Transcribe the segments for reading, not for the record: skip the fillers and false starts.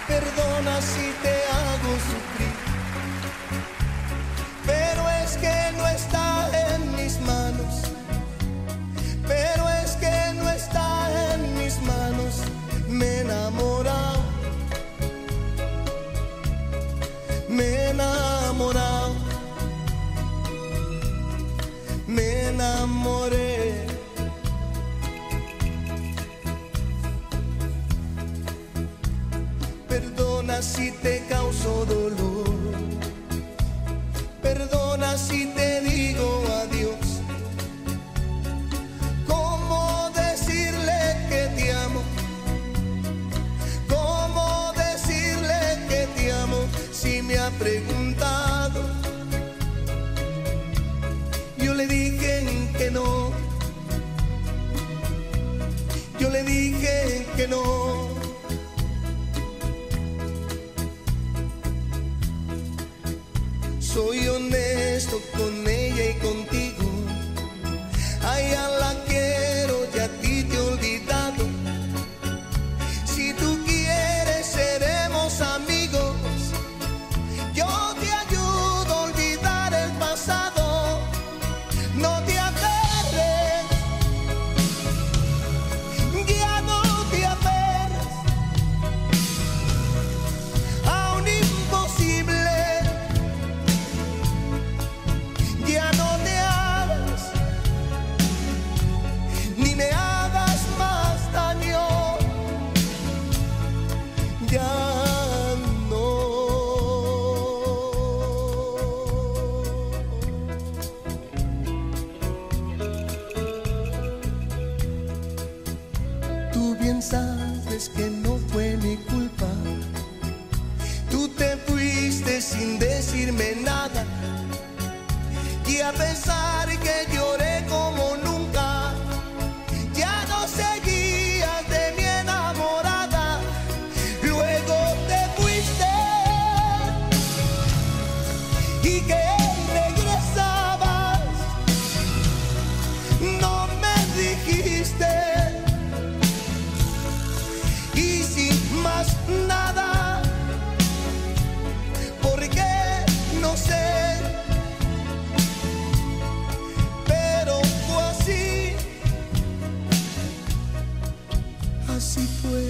Perdona si te hago sufrir, pero es que no está en mis manos. Pero es que no está en mis manos. Me he enamorado, me he enamorado, me enamoré. Perdona si te causo dolor, perdona si te digo adiós. ¿Cómo decirle que te amo? ¿Cómo decirle que te amo si me ha preguntado? Yo le dije que no, yo le dije que no. Soy honesto con ella y contigo. A ella la quiero y a ti te he olvidado. Si tú quieres seremos amigos. Yo te ayudo a olvidar el pasado. No te aferres, ya no te aferres a un imposible. Ya no te hagas, ni me hagas más daño. Ya no. Tú bien sabes que no fue mi culpa. Tú te fuiste sin decirme nada. Y a pesar que lloré como nunca, ya no seguías de mi enamorada. Luego te fuiste y que regresabas, no me dijiste. Y sin más nada, porque no sé. Así fue.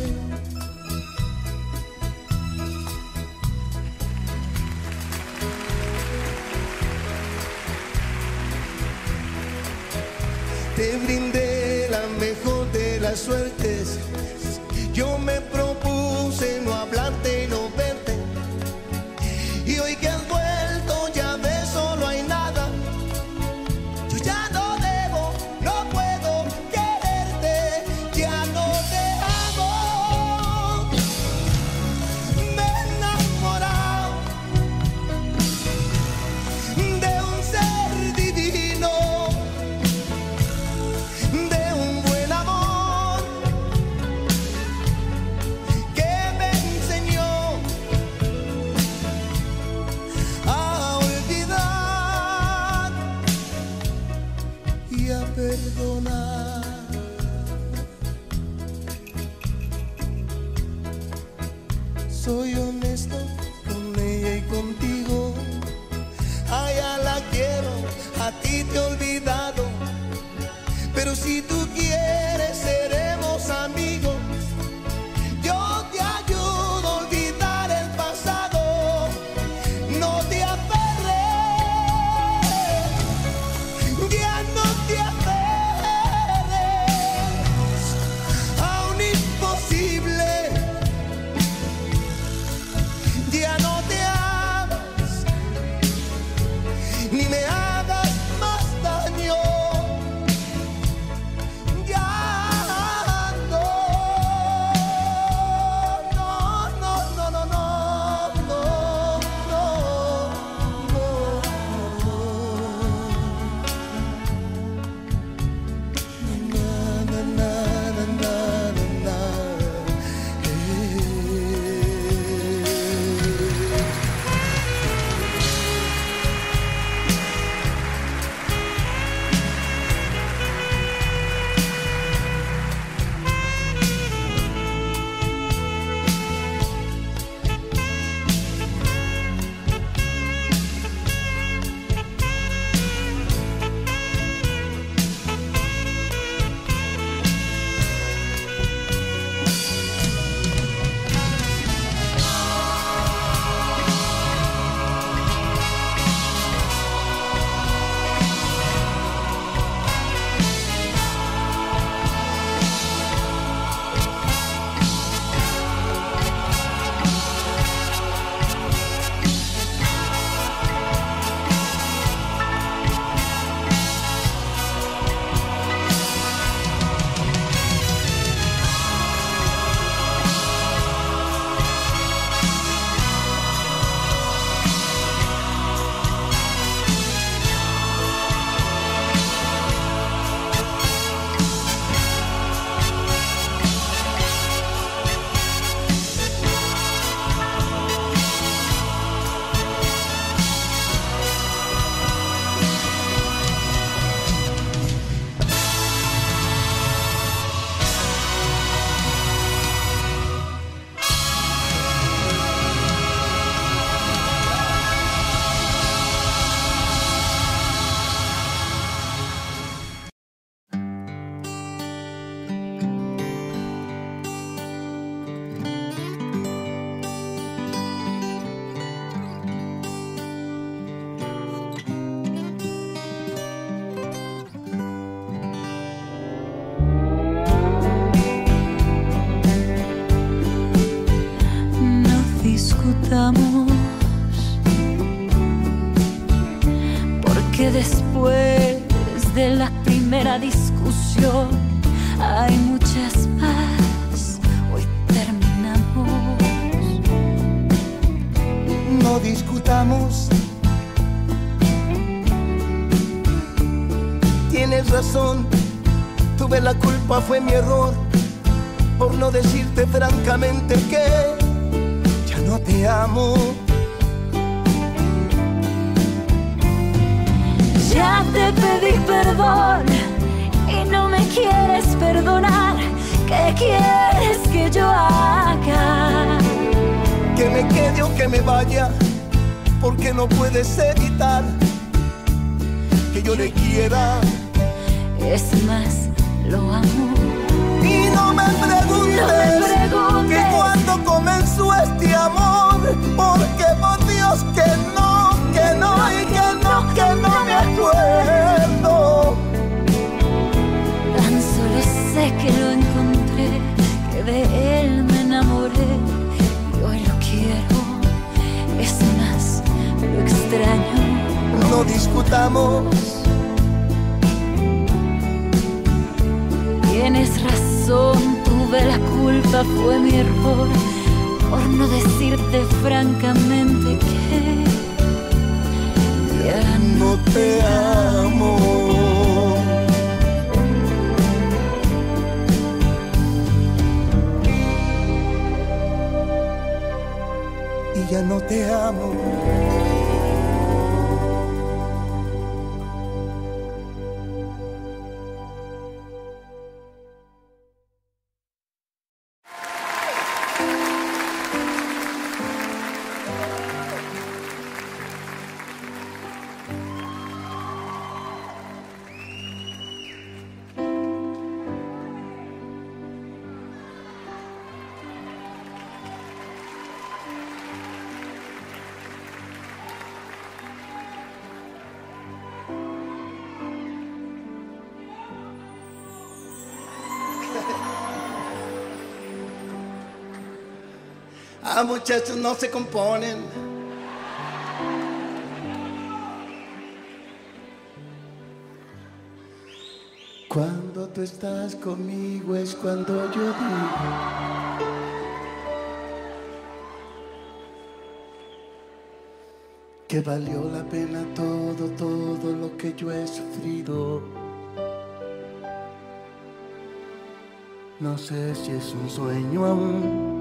Te brindé la mejor de las suertes. Yo me propuse no hablarte y no verte. Y hoy que has vuelto ya ves, solo hay nada. Yo ya no debo, no puedo quererte. Ya no te amo. Me he enamorado de un ser divino, de un buen amor que me enseñó a olvidar y a perdonar. Soy honesto con ella y contigo. A ella la quiero, a ti te he olvidado. Pero si tú quieres seremos amigos. Yo te ayudo a olvidar el pasado. No te aferres, ya no te aferres a un imposible. discutamos, porque después de la primera discusión hay muchas más. Hoy terminamos. No discutamos. Tienes razón, tuve la culpa, fue mi error, por no decirte francamente que ya no te amo. Ya te pedí perdón y no me quieres perdonar. ¿Qué quieres que yo haga? Que me quede o que me vaya, porque no puedes evitar que yo le quiera. Es más, lo amo. Y no me preguntes, que cuando comenzó este amor, porque por Dios que no, que no, y que no me acuerdo. Tan solo sé que lo encontré, que de él me enamoré y hoy lo quiero. Es más, lo extraño. No discutamos. Tienes razón, tuve la culpa, fue mi error, por no decirte francamente que ya no te amo. Y ya no te amo. Ah, muchachos, no se componen. Cuando tú estás conmigo es cuando yo digo que valió la pena todo lo que yo he sufrido. No sé si es un sueño aún,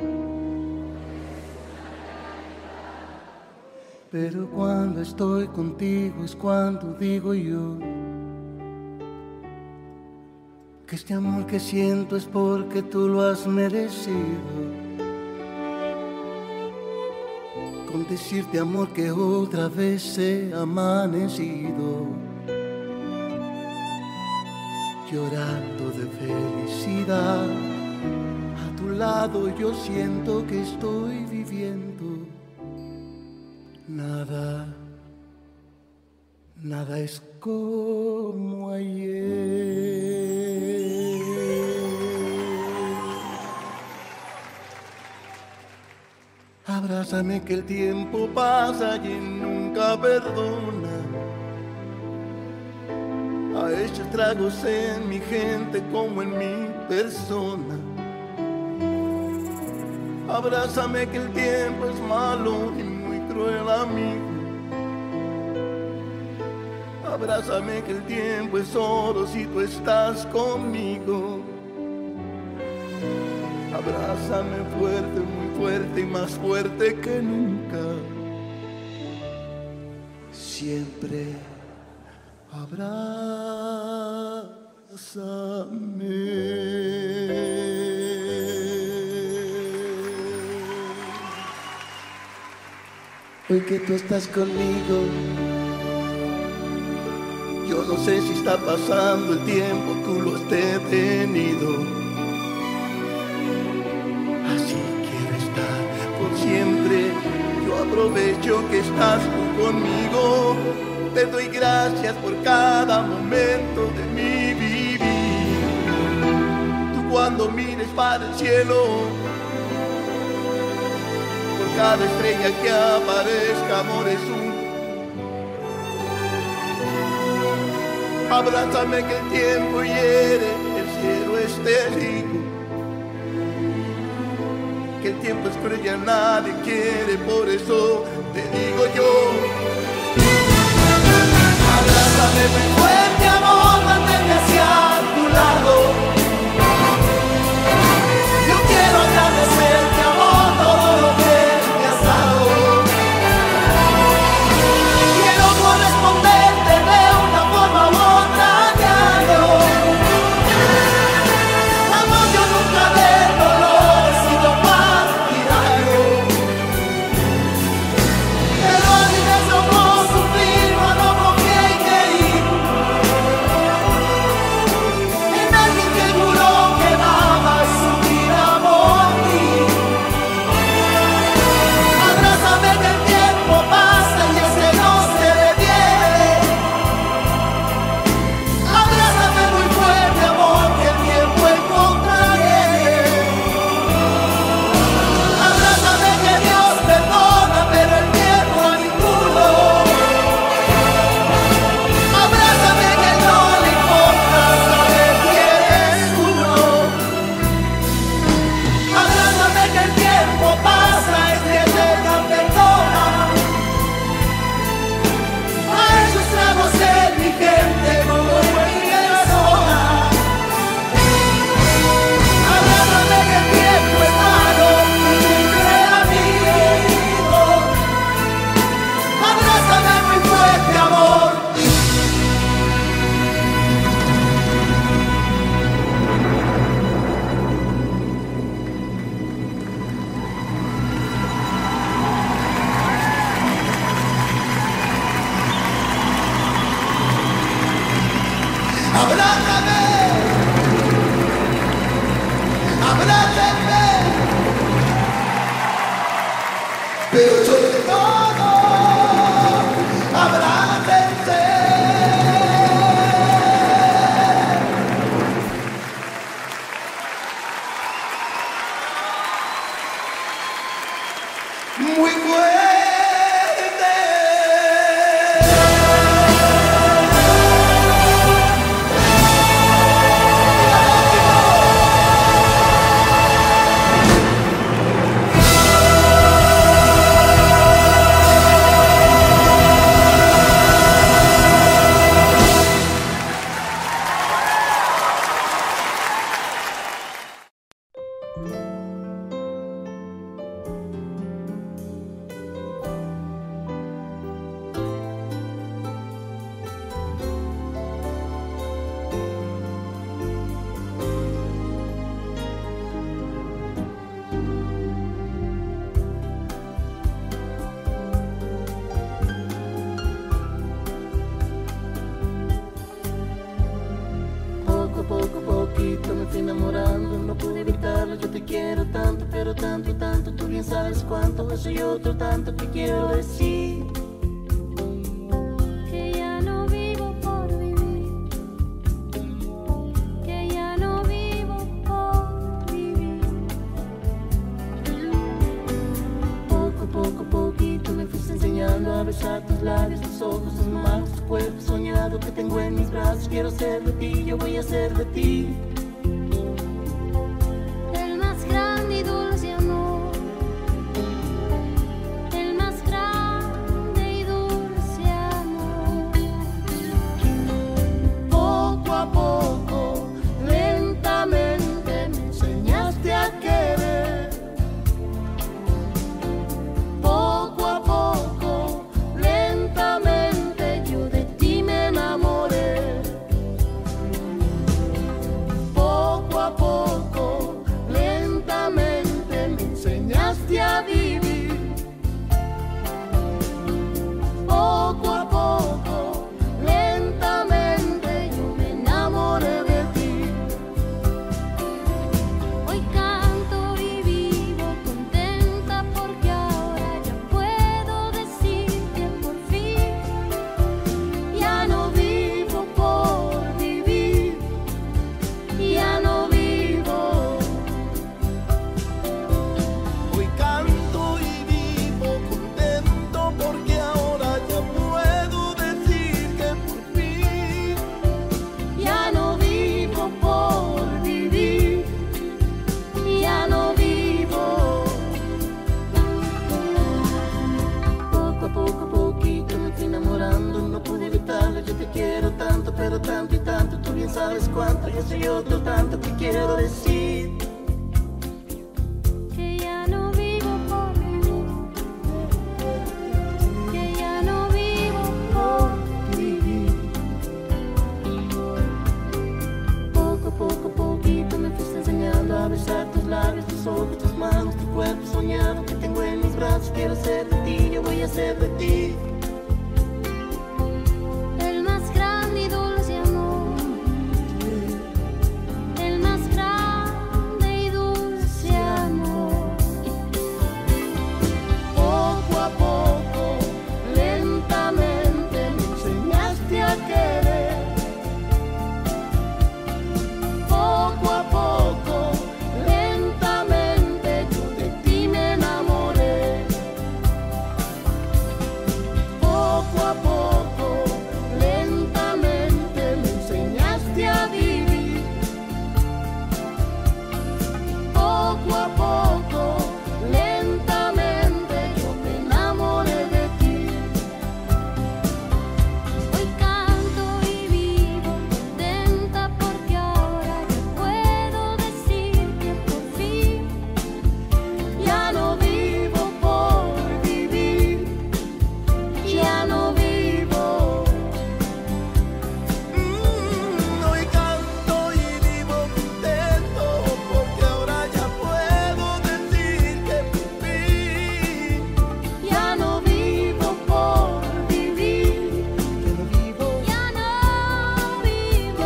pero cuando estoy contigo es cuando digo yo que este amor que siento es porque tú lo has merecido. Con decirte, amor, que otra vez he amanecido llorando de felicidad. A tu lado yo siento que estoy viviendo. Nada es como ayer. Abrázame que el tiempo pasa y nunca perdona. Ha hecho estragos en mi gente como en mi persona. Abrázame que el tiempo es malo y muy cruel amigo. Abrázame que el tiempo es oro si tú estás conmigo. Abrázame fuerte, muy fuerte y más fuerte que nunca. Siempre abrázame. Hoy que tú estás conmigo, yo no sé si está pasando el tiempo, tú lo has detenido. Así quiero estar por siempre. Yo aprovecho que estás tú conmigo. Te doy gracias por cada momento de mi vivir. Tú cuando mires para el cielo, por cada estrella que aparezca, amor, es un. Abrázame que el tiempo hiere, el cielo es testigo. Que el tiempo es cruel y a nadie quiere, por eso te digo yo. Abrázame muy fuerte, amor, manténme hacia tu lado. Yo quiero agradecerte, amor, todo lo que me has dado. Quiero corresponderte de una forma u otra, diario. Amor, yo nunca del dolor he sido partidario. Pero a mí me tocó sufrir cuando confié y creí en alguien que juró que daba su vida por ti. Abrázame que el tiempo pasa y ese no se detiene. Abrázame muy fuerte, amor, que el tiempo en contra viene. Abrázame que Dios perdona, pero el tiempo a ninguno. Abrázame que no le importa saber quién es uno. Abrázame que el tiempo pasa, es que te perdona. A esos tragos en mi gente como en mi persona. Abrázame que el tiempo es malo y libre amigo. Abrázame muy fuerte, amor. Abrázame, abrázame, pero sobre todo, abrácense. Muy fuerte. Poquito me fui enamorando, no pude evitarlo, yo te quiero tanto, pero tanto, tanto, tú bien sabes cuánto, eso y otro tanto que quiero decir. Que ya no vivo por vivir, que ya no vivo por vivir. Poquito me fuiste enseñando a besar tus labios, tus ojos, tus manos, tu cuerpo soñado que tengo en mis brazos. Quiero ser de ti, yo voy a ser de ti. El más grande y dulce amor, el más grande y dulce amor. Poco a poco, lentamente me enseñaste a querer. Poco a poco, lentamente yo de ti me enamoré. tanto y tanto, tú bien sabes cuánto, y eso y otro tanto que quiero decir. Que ya no vivo por vivir, que ya no vivo por vivir. Poco a poquito me fuiste enseñando a besar tus labios, tus ojos, tus manos, tu cuerpo soñado que tengo en mis brazos. Quiero ser de ti, yo voy a ser de ti. El más grande y dulce amor, el más grande y dulce amor. Poco a poco, lentamente me enseñaste a querer. Poco a poco, lentamente yo de ti me enamoré. Poco a poco, lentamente me enseñaste a vivir. Poco a poco, lentamente yo me enamoré de ti. Hoy canto y vivo contenta porque ahora yo puedo decir que por fin Ya no vivo por vivir, ya no vivo. Hoy canto y vivo contento porque ahora ya puedo decir que por fin ya no vivo por vivir, ya no vivo, ya no vivo,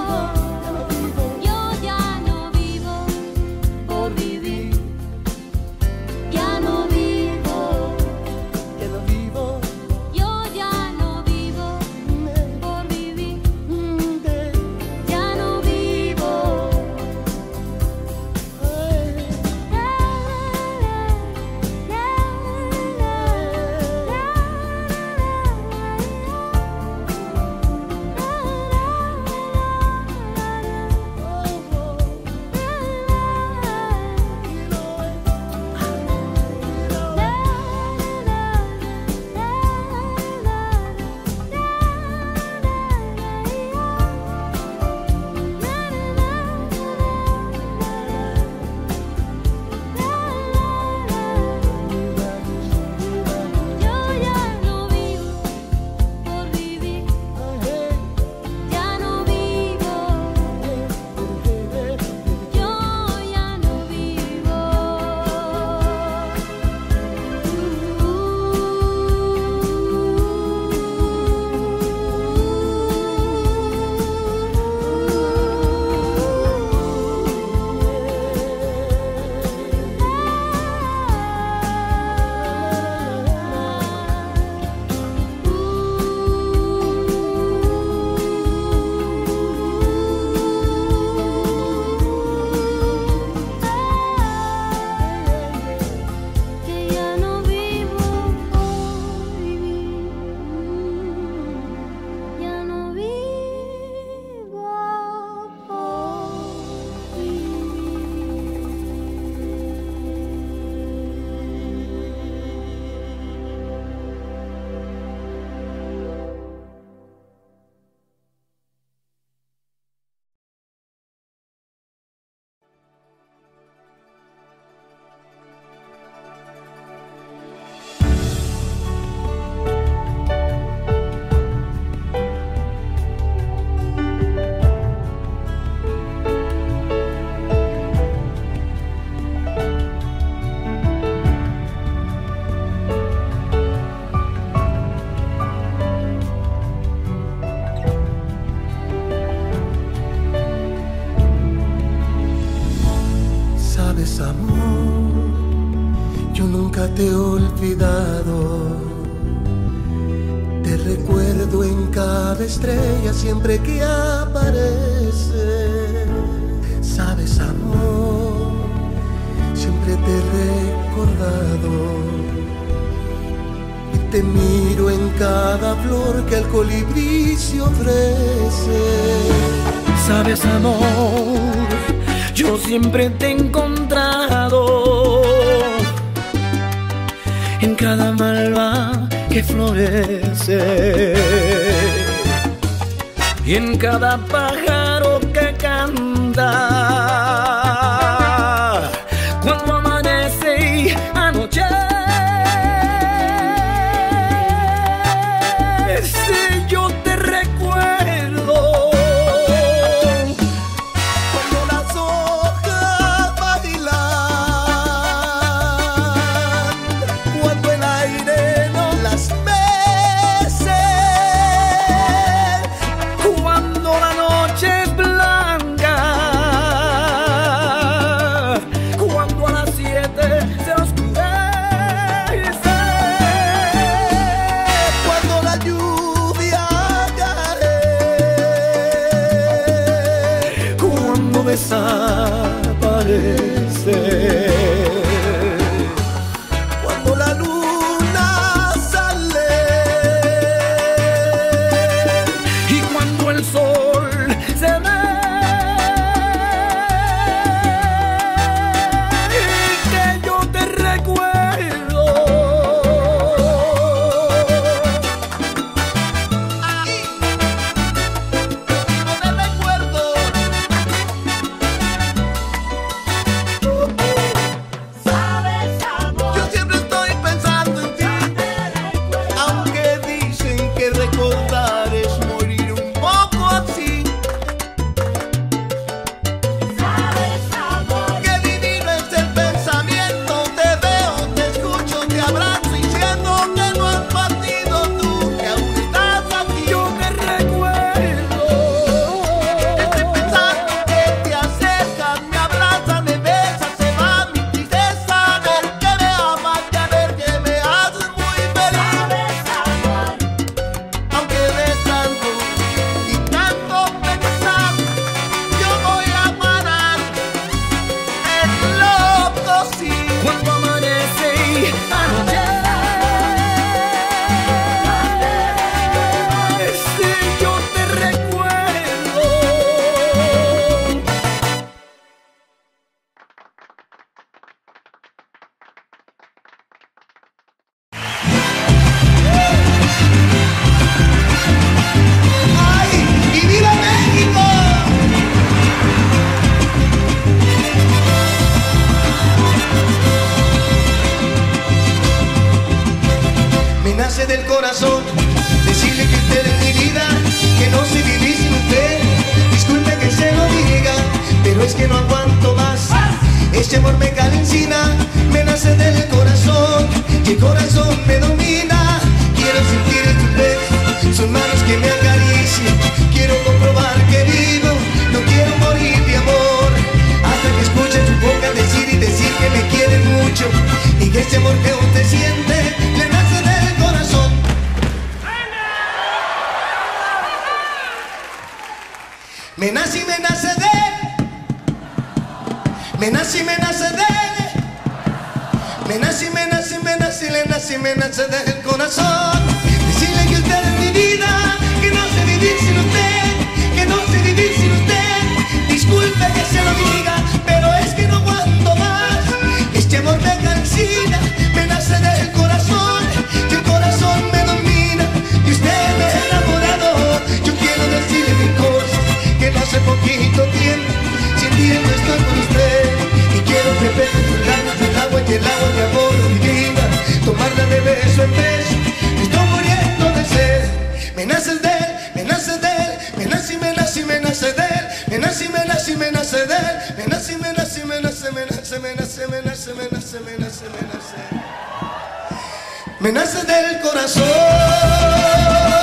yo ya no vivo por vivir, ya no vivo, ya no vivo. yo ya no vivo por vivir, ya no vivo. Yo ya no vivo por vivir, ya no vivo, yo ya no vivo. Que ya no vivo por vivir, ya no vivo por vivir. Sabes, amor, yo nunca te he olvidado. Te recuerdo en cada estrella siempre que aparece. Sabes, amor, siempre te he recordado. Y te miro en cada flor que el colibrí se ofrece. Sabes, amor, yo siempre te he encontrado en cada malva que florece. y en cada pájaro que canta. Cuando amanece y anochece, yo te recuerdo. Cuando las hojas bailan, cuando el aire no las mece, Cuando la noche es blanca, cuando a las 7 se oscurece, cuando la lluvia cae, cuando desaparece, cuando la luna sale y cuando el sol se ve, que yo te recuerdo. no te recuerdo. Yo siempre estoy pensando en ti, aunque dicen que recordar es morir un poco así. Qué divino es el pensamiento, te veo, te escucho, te abrazo y siento que no has partido tú, que aún estás aquí. Yo te recuerdo. Estoy pensando que te acercas, me abrazas, me besas, se va mi tristeza, ver que me amas, ya ver que me haces muy feliz. Aunque de tanto y tanto pensar, yo voy a parar, es loco sí. Cuando amanece y anochece, yo te recuerdo. ¡Ay! ¡Y viva México! Me nace del corazón decirle que usted es mi vida, que no sé vivir sin usted. Disculpe que se lo diga, pero es que no aguanto más. Este amor me cae encima, me nace del corazón y el corazón me domina. Quiero sentir tus besos, sus manos que me acarician. Quiero comprobar que vivo, no quiero morir de amor. Hasta que escuche tu boca decir y decir que me quiere mucho y que este amor que usted siente le nace del corazón. Me nace y me nace de él. Me nace y me nace de él. Me nace y me nace y me nace y le nace y me nace del corazón. Decirle que usted es mi vida, que no sé vivir sin usted, que no sé vivir sin usted. Disculpe que se lo diga, pero es que no aguanto más. Este amor me cansina, me nace del corazón y el corazón me domina. Y usted me ha enamorado. Yo quiero decirle mil cosas que no hace poquito tiempo sintiendo estoy por usted. Y quiero que bebe tus labios el agua y el agua de amor mi vida, tomarla de beso en beso. Estoy muriendo de sed. Me nace de él, me nace de él, me nace y me nace y me nace de él, me nace y me nace y me nace de él, me nace y me nace y me nace, me nace, me nace, me nace, me nace, me nace, me nace. Me nace del corazón.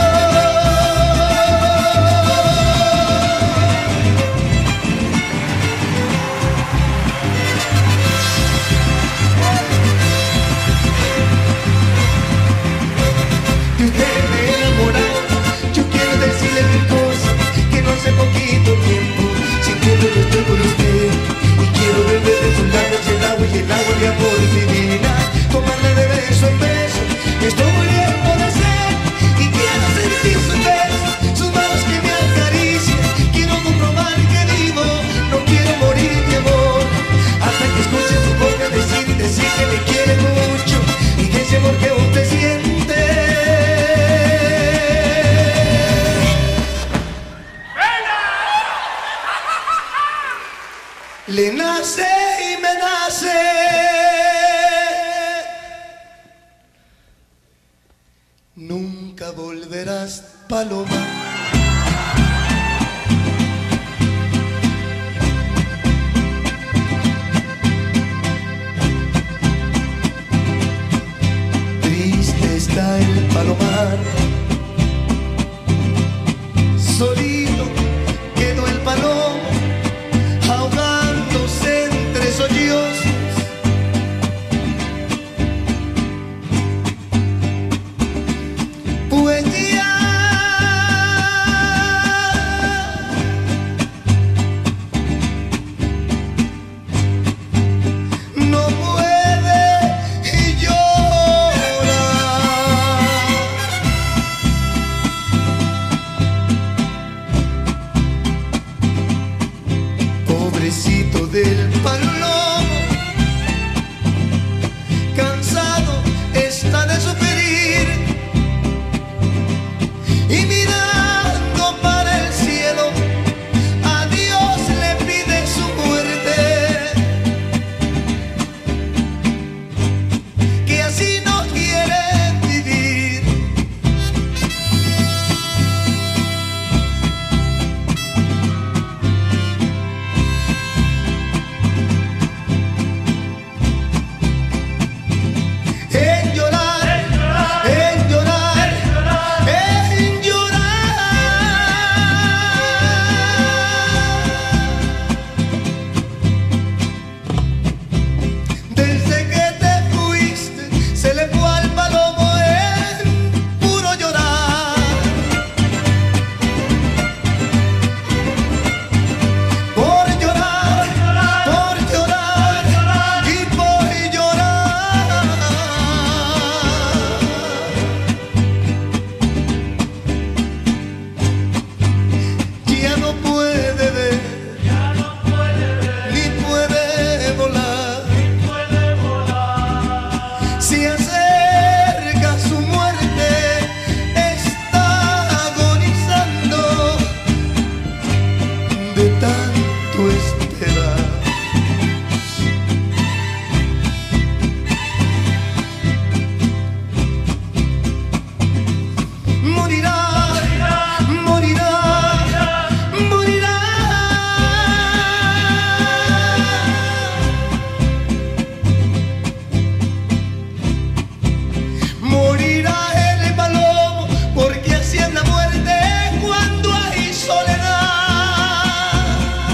De usted me he enamorado. Yo quiero decirle mil cosas que no hace poquito tiempo sintiendo que estoy por usted. Y quiero beber de sus labios el agua y el agua de amor divina, tomarla de beso en beso. Estoy muriendo de sed y quiero sentir sus besos, sus manos que me acarician. Quiero comprobar que vivo, no quiero morir de amor. Hasta que escuche su boca decir y decir que me quiere mucho y que ese amor que usted siente nunca volverás, paloma. Triste está el palomar, solito quedó el palomo, ahogándose entre sollozos. Pues ya no puede y llora. Pobrecito del palomo, cansado está de sufrir y mirando para el cielo a Dios le pide su muerte, que así no quiere vivir. En llorar, en llorar, en llorar. Desde que te fuiste se le fue al palomo en puro llorar. Por llorar y por llorar. Ya no puede ver, ni puede volar. Se acerca su muerte, está agonizando de tanto esperar. Morirá, morirá, morirá. Morirá el palomo, porque así es la muerte cuando hay soledad.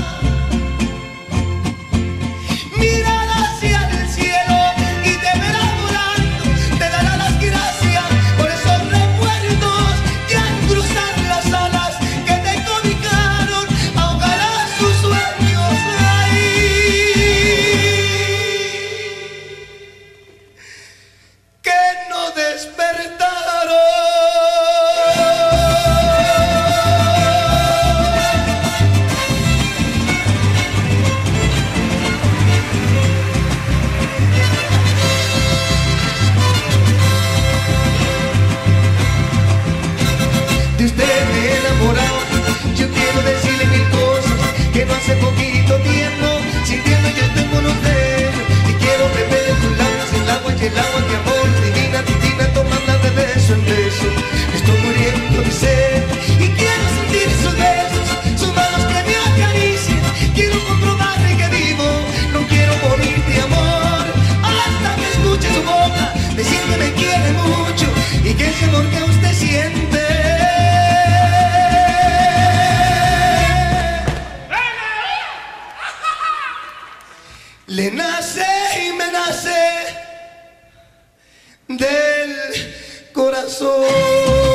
Mirará hacia el cielo y te verá volando, te dará las gracias por esos recuerdos que al cruzar las alas que te cobijaron ahogará sus sueños ahí, que no despertaron. De usted me he enamorado, yo quiero decirle mil cosas que no hace poquito tiempo sintiendo yo estoy con usted. Y quiero beber de tus labios el agua y el agua, mi amor, divina, divina, tomarla de beso en beso. Estoy muriendo de sed y quiero sentir sus besos, sus manos que me acarician. Quiero comprobar que vivo, no quiero morir de amor hasta que escuche su boca decir que me quiere mucho y que ese amor que usted siente le nace y me nace del corazón.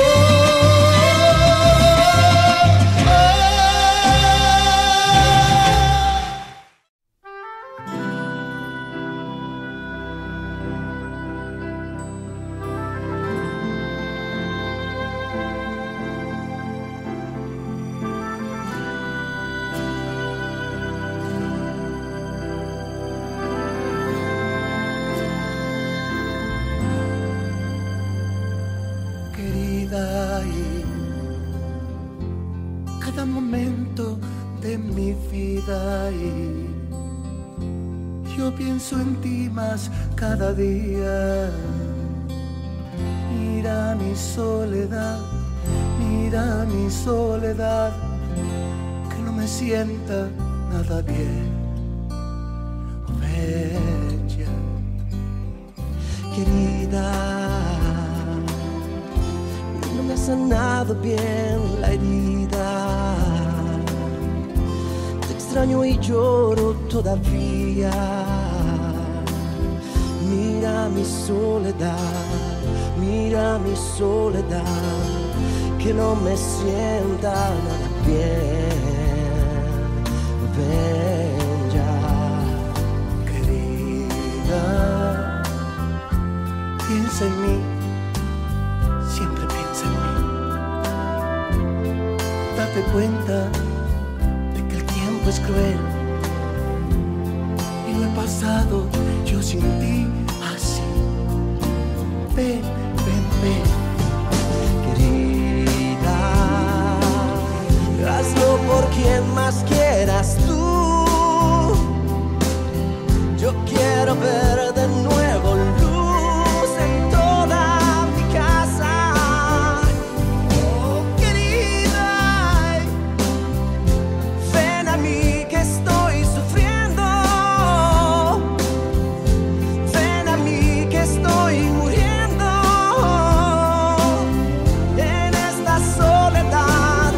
Cada momento de mi vida y yo pienso en ti más cada día. Mira mi mi soledad, mira mi soledad, que no me sienta nada bien. Oh, bella, querida, no me ha sanado bien la herida. Te extraño y lloro todavía. Mira mi soledad, que no me sienta nada bien. Ven ya, querida, piensa en mí, siempre piensa en mí. Date cuenta de que el tiempo es cruel y lo he pasado yo sin ti así. Ven, ven, ven, querida, hazlo por quien más quieras tú. Yo quiero ver de nuevo luz en toda mi casa. Oh, querida, ven a mí que estoy sufriendo. Ven a mí que estoy muriendo en esta soledad,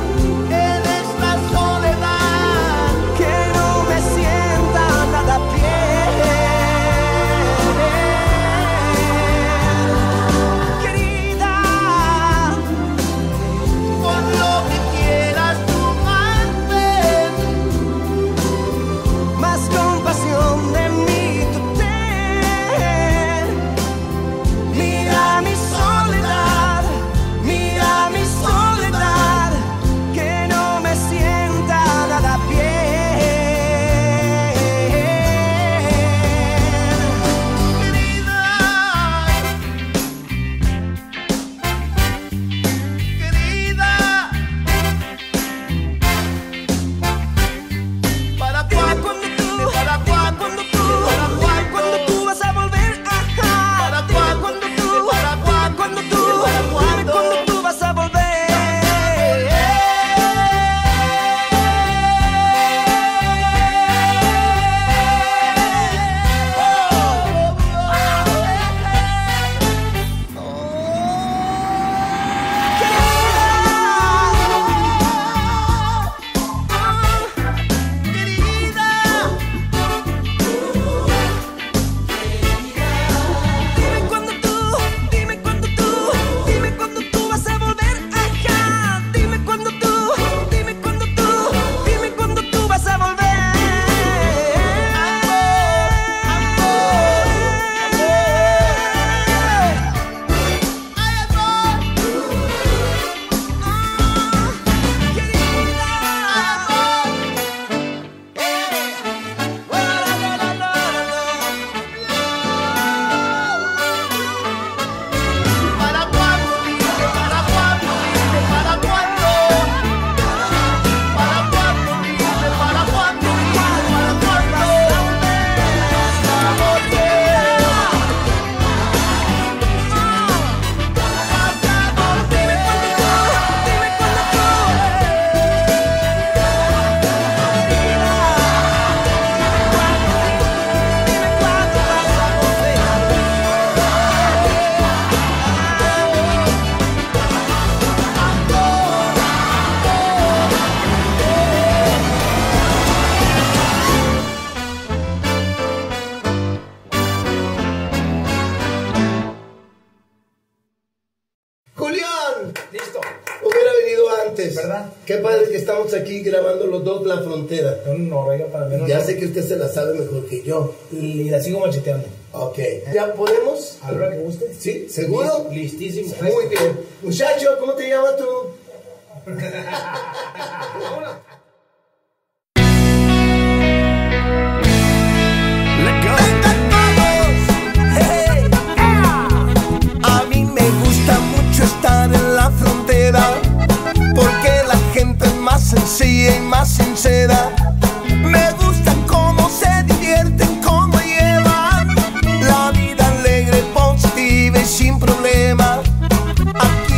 que no me sienta nada bien. Querida, por lo que quieras tú más compasión de mí tú ten. Mira mi soledad, que no me sienta nada bien. Querida, ¿para cuándo tú vas a volver? Ajá. ¿Para cuándo tú vas a volver? Dime cuándo tú vas a volver. Ajá. Dime cuándo tú vas a volver. Julián, Listo, hubiera venido antes. ¿Verdad? Qué padre que estamos aquí grabando los dos La Frontera. no, oiga, para mí no. Ya sé que usted se la sabe mejor que yo. Y la sigo macheteando. Ok. ¿Ya podemos? A la hora que guste. ¿Sí? ¿Seguro? Listísimo. Muy bien. Muchacho, ¿cómo te llamas tú? Vengan todos. Hey. A mí me gusta mucho estar en la frontera, porque la gente es más sencilla y más sincera. Me gusta cómo se divierten, cómo llevan la vida alegre, positiva y sin problema. Aquí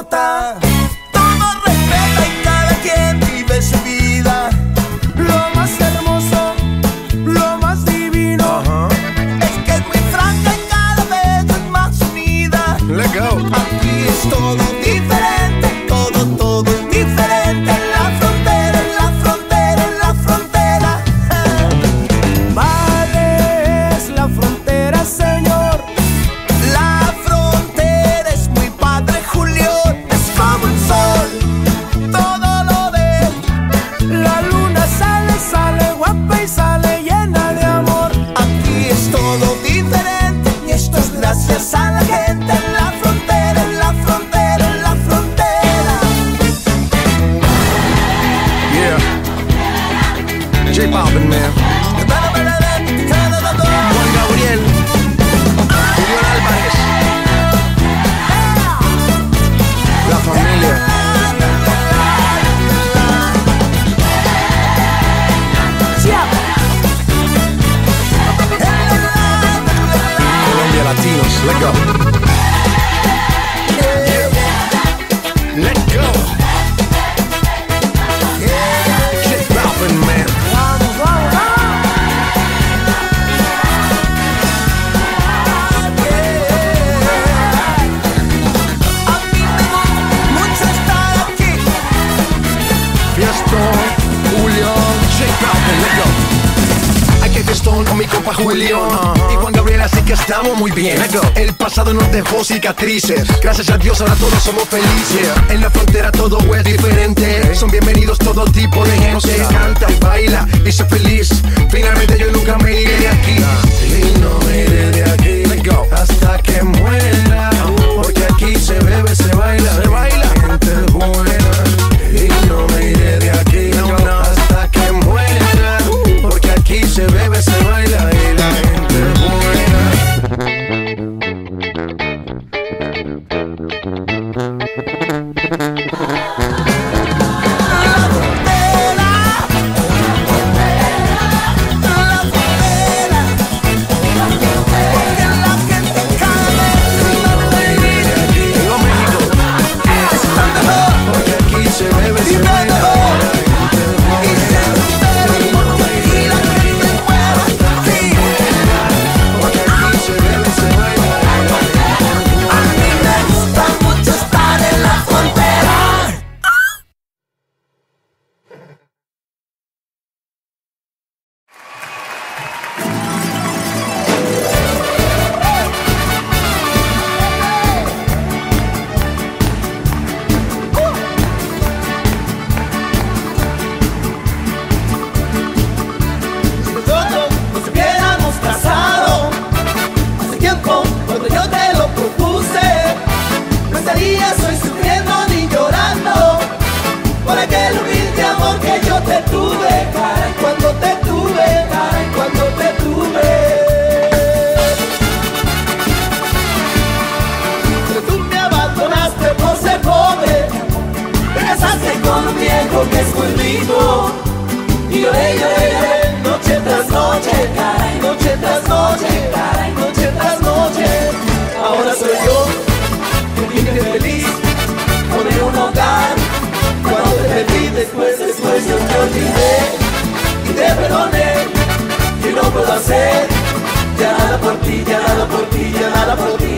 importa. Todo respeta y cada quien vive su vida. Lo más hermoso, lo más divino, es que es muy franca y cada vez es más unida. Let's go. Aquí es todo diferente, todo es diferente. En la frontera, en la frontera, en la frontera. Vale, es la frontera, señor. La frontera es muy padre, Julián. Es como el sol, todo lo ve. La luna sale, sale guapa y sale llena de amor. Aquí es todo diferente y esto es gracias a la gente. En la frontera, en la frontera, en la frontera. Yeah. J Balvin, man. Juan Gabriel. Julián Álvarez. La familia. Colombia Latinos. Let's go. Let's go. J Balvin, man. Vamos, vamos, a mí me gusta mucho estar aquí. Fiestón, Julián, J Balvin, let's go. Hay que fiestón con mi compa Julián y Juan Gabriel, así que estamos muy bien. Let's go. El pasado nos dejó cicatrices, gracias a Dios ahora todos somos felices. En la frontera todo es diferente, son bienvenidos todo tipo de gente. Canta y baila y sé feliz, finalmente yo nunca me iré de aquí. Y no me iré de aquí, let's go. Hasta que muera, porque aquí se bebe, se baila, la gente es buena. Y no me iré de aquí, no, hasta que muera, porque aquí se bebe, se baila y la gente es buena. Viva México, porque aquí se bebe, se baila y la gente es buena. Porque aquí se bebe, se baila y la gente es buena. A mí me gusta mucho estar en la frontera. Si nosotros nos hubiéramos casado hace tiempo, cuando yo te lo propuse, no estarías hoy sufriendo ni llorando por aquel humilde amor que yo te tuve, caray, cuando te tuve, caray, cuando te tuve. Pero tú me abandonaste por ser pobre, te casaste con un viejo que es muy rico. Y lloré, lloré, lloré, noche tras noche, caray, noche tras noche, caray, noche tras noche. Ahora soy yo, que vive feliz, con un hogar. Cuando te perdí, después yo te olvidé y te perdoné. Y no puedo hacer ya nada por ti, ya nada por ti, ya nada por ti.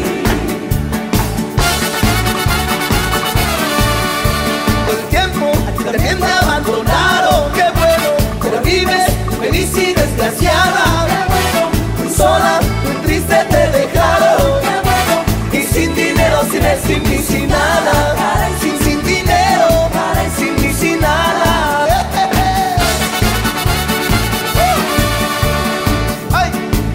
Con el tiempo a ti también te abandonaron, qué bueno, pero vives feliz y desgraciada, qué bueno, muy sola, muy triste te dejaron, qué bueno, y sin dinero, sin él, sin ni sin nada, sin dinero, sin ni sin nada. Ay.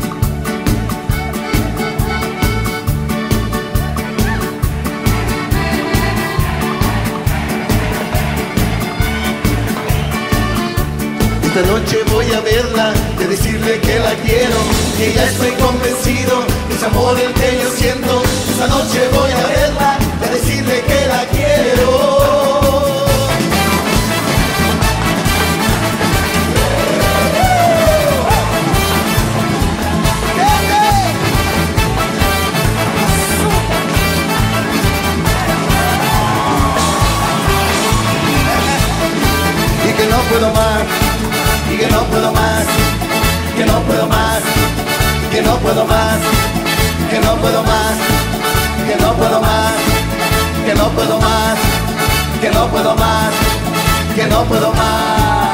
Esta noche voy a verla, de decirle que la quiero, que ya estoy convencido, que ese amor el que yo siento. Esta noche voy a verla, de decirle que la quiero. más, que no puedo más, que no puedo más, que no puedo más, que no puedo más, que no puedo más, que no puedo más.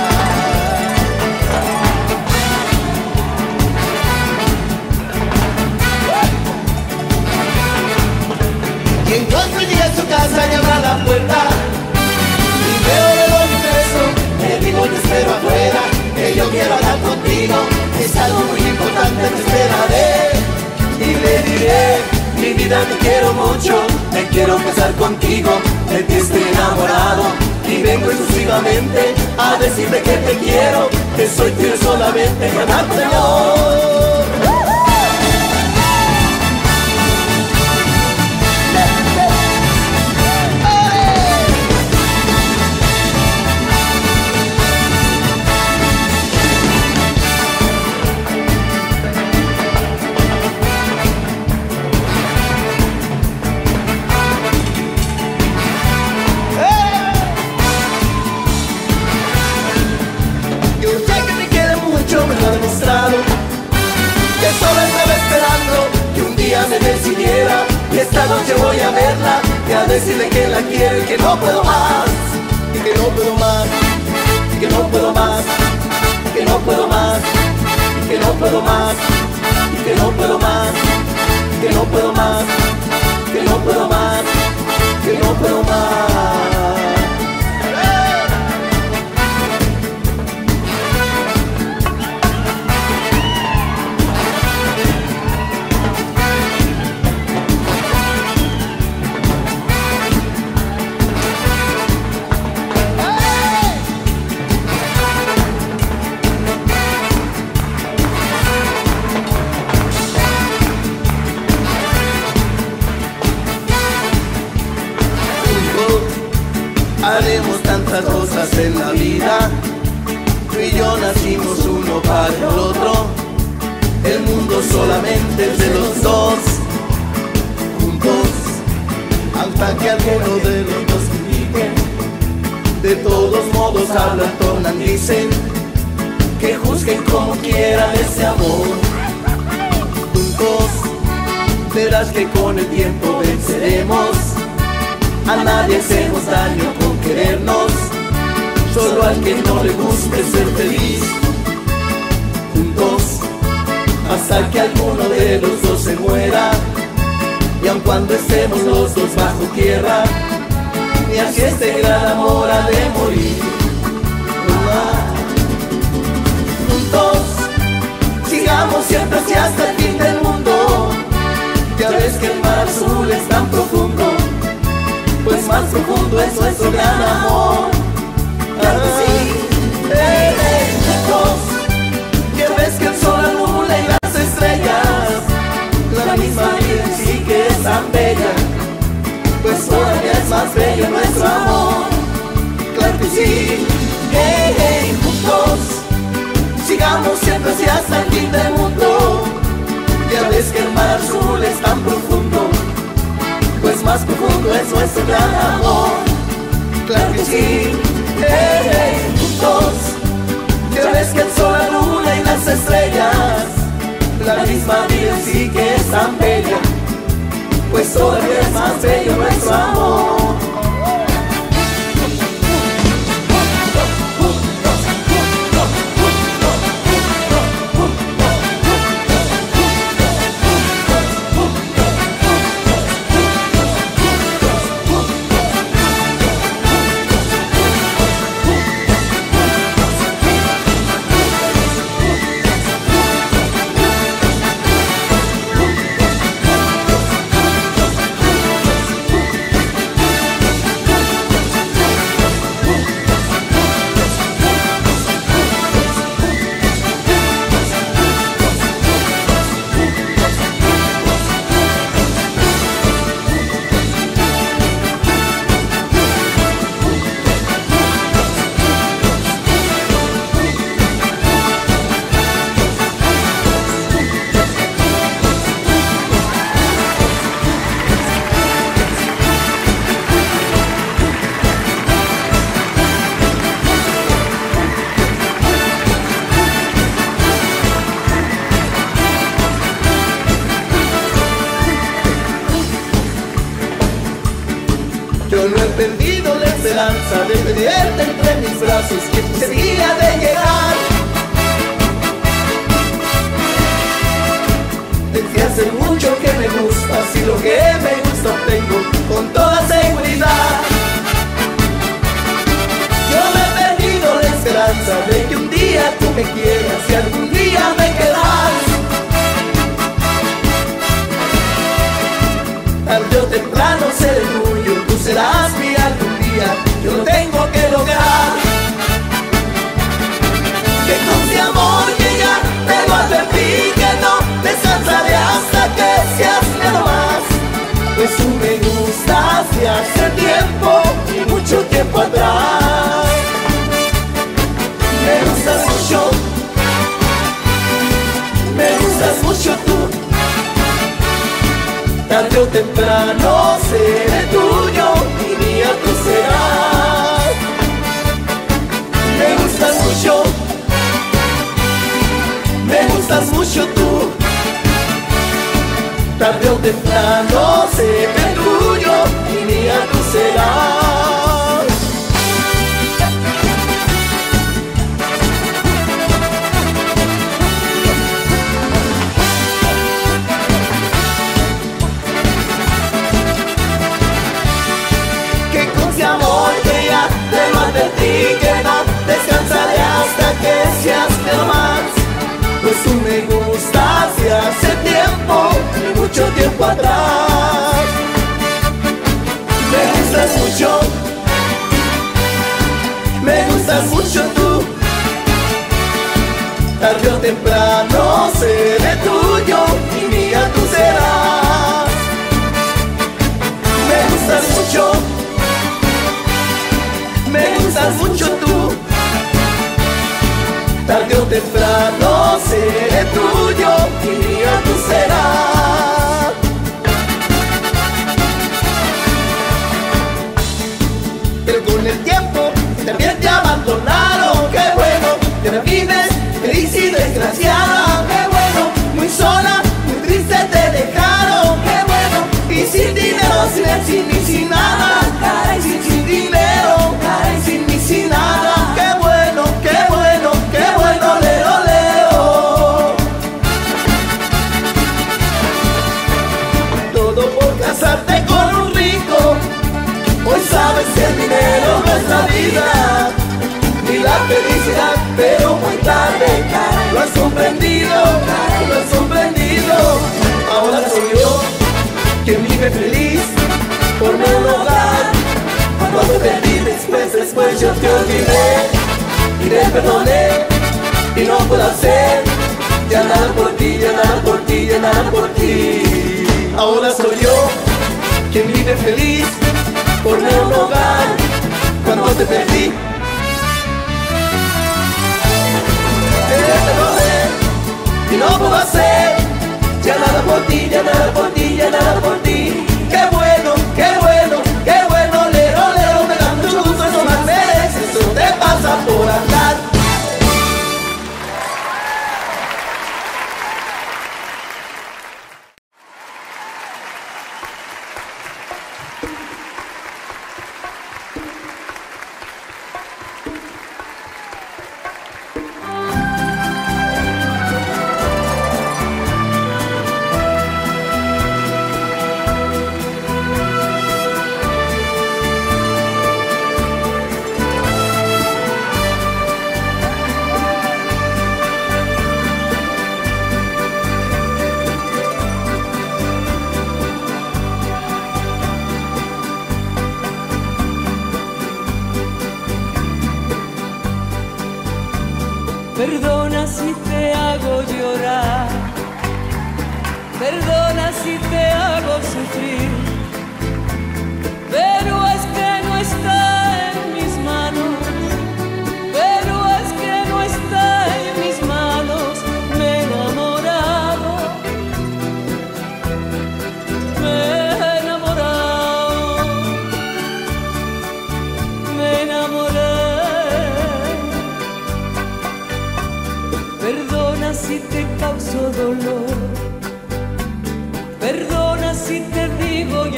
Y en cuanto llegue a su casa y abra la puerta y veo de doy un beso, le digo te espero afuera, que yo quiero hablar contigo, es algo muy importante, te esperaré. Y le diré, mi vida te quiero mucho, me quiero casar contigo, de ti estoy enamorado y vengo exclusivamente a decirte que te quiero, que soy tuyo solamente, y amarte amor. Que solo estaba esperando que un día me decidiera y esta noche voy a verla y a decirle que la quiero y que no puedo más, y que no puedo más, y que no puedo más, y que no puedo más, y que no puedo más, y que no puedo más, y que no puedo más, que no puedo más, que no puedo más. Haremos tantas cosas en la vida, tú y yo nacimos uno para el otro, el mundo solamente es de los dos, juntos, hasta que alguno de los dos critiquen, de todos modos hablan, tornan, dicen, que juzguen como quieran ese amor, juntos, verás que con el tiempo venceremos. A nadie hacemos daño con querernos, solo al que no le guste ser feliz. Juntos, hasta que alguno de los dos se muera, y aun cuando estemos los dos bajo tierra, ni así este gran amor ha de morir. Juntos, sigamos siempre hacia hasta el fin del mundo. Ya ves que el mar azul es tan profundo, pues más profundo es nuestro gran amor. Claro que sí, juntos, que ves que el sol, la luna y las estrellas, la misma vida en sí que es tan bella, pues todavía es más bello nuestro amor. Claro que sí, juntos, sigamos siempre hacia hasta el fin del mundo. Ya ves que el mar azul es tan profundo, pues más profundo es nuestro gran amor. Claro que sí, juntos, ya ves que el sol, la luna y las estrellas, la misma vida en sí que es tan bella, pues todavía es más bello nuestro amor. perdido la esperanza de tenerte entre mis brazos, que ese día de llegar. Desde hace mucho que me gustas y lo que me gusta obtengo con toda seguridad. Yo me he perdido la esperanza de que un día tú me quieras y algún día me querrás. Tarde o temprano seré tuyo, tú serás mía algún día, yo lo tengo que lograr. Que con mi amor que ya te lo advertí, que no descansaré hasta que seas nada más. Pues tú me gustas de hace tiempo y mucho tiempo atrás. Me gustas mucho tú. Tarde o temprano seré tuyo y mía tú serás. Me gustas mucho tú. Tarde o temprano seré tuyo y mía tú serás. Que con ese amor que ya te lo advertí, que no descansaré hasta que seas mi más. Pues tú me gustas de hace tiempo y mucho tiempo atrás. Me gustas mucho tú. Tarde o temprano seré tuyo y mía tú serás. Me gustas mucho tú. Tarde o temprano seré tuyo y mía tú serás. Pero con el tiempo también te abandonaron. Qué bueno, te me vives feliz y desgraciada. Qué bueno, muy sola, muy triste te dejaron. Qué bueno, y sin dinero, sin él, sin mí, sin nada. Sin dinero, sin mí, sin nada. Qué bueno, leo, leo. Todo por casarte con un rico. Hoy sabes que el dinero no es la vida ni la felicidad, pero muy tarde lo has comprendido, Ahora soy yo quien vive feliz por mi hogar. Cuando te perdí después yo te olvidé y te perdoné y no puedo hacer ya nada por ti, ya nada por ti. Ahora soy yo quien vive feliz por mi hogar. Cuando te perdí te perdoné y no puedo hacer ya nada por ti, ya nada por ti. Qué bueno, lero, me da mucho gusto, eso me mereces, eso te pasa por andar. Perdona si te hago llorar, perdona si te hago sufrir, pero es que no está en mis manos, pero es que no está en mis manos. Me he enamorado, me he enamorado, me enamoré. Perdona si te causo dolor, perdona si te digo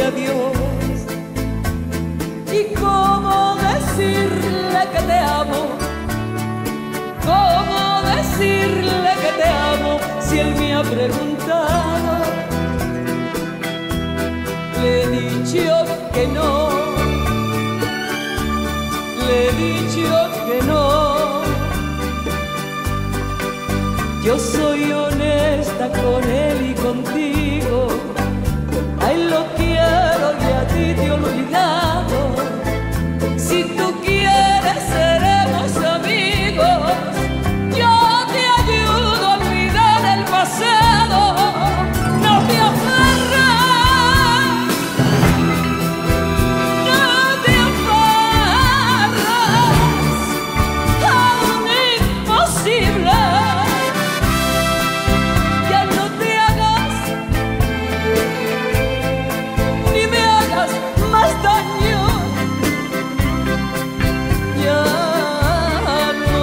te amo si él me ha preguntado? Le he dicho que no, le he dicho que no. Yo soy honesta con él y contigo, a él lo quiero y a ti te he olvidado. Si tú quieres seremos amigos, yo te ayudo a olvidar el pasado. No te aferres, no te aferres a un imposible. Ya no te hagas, ni me hagas más daño. Ya no.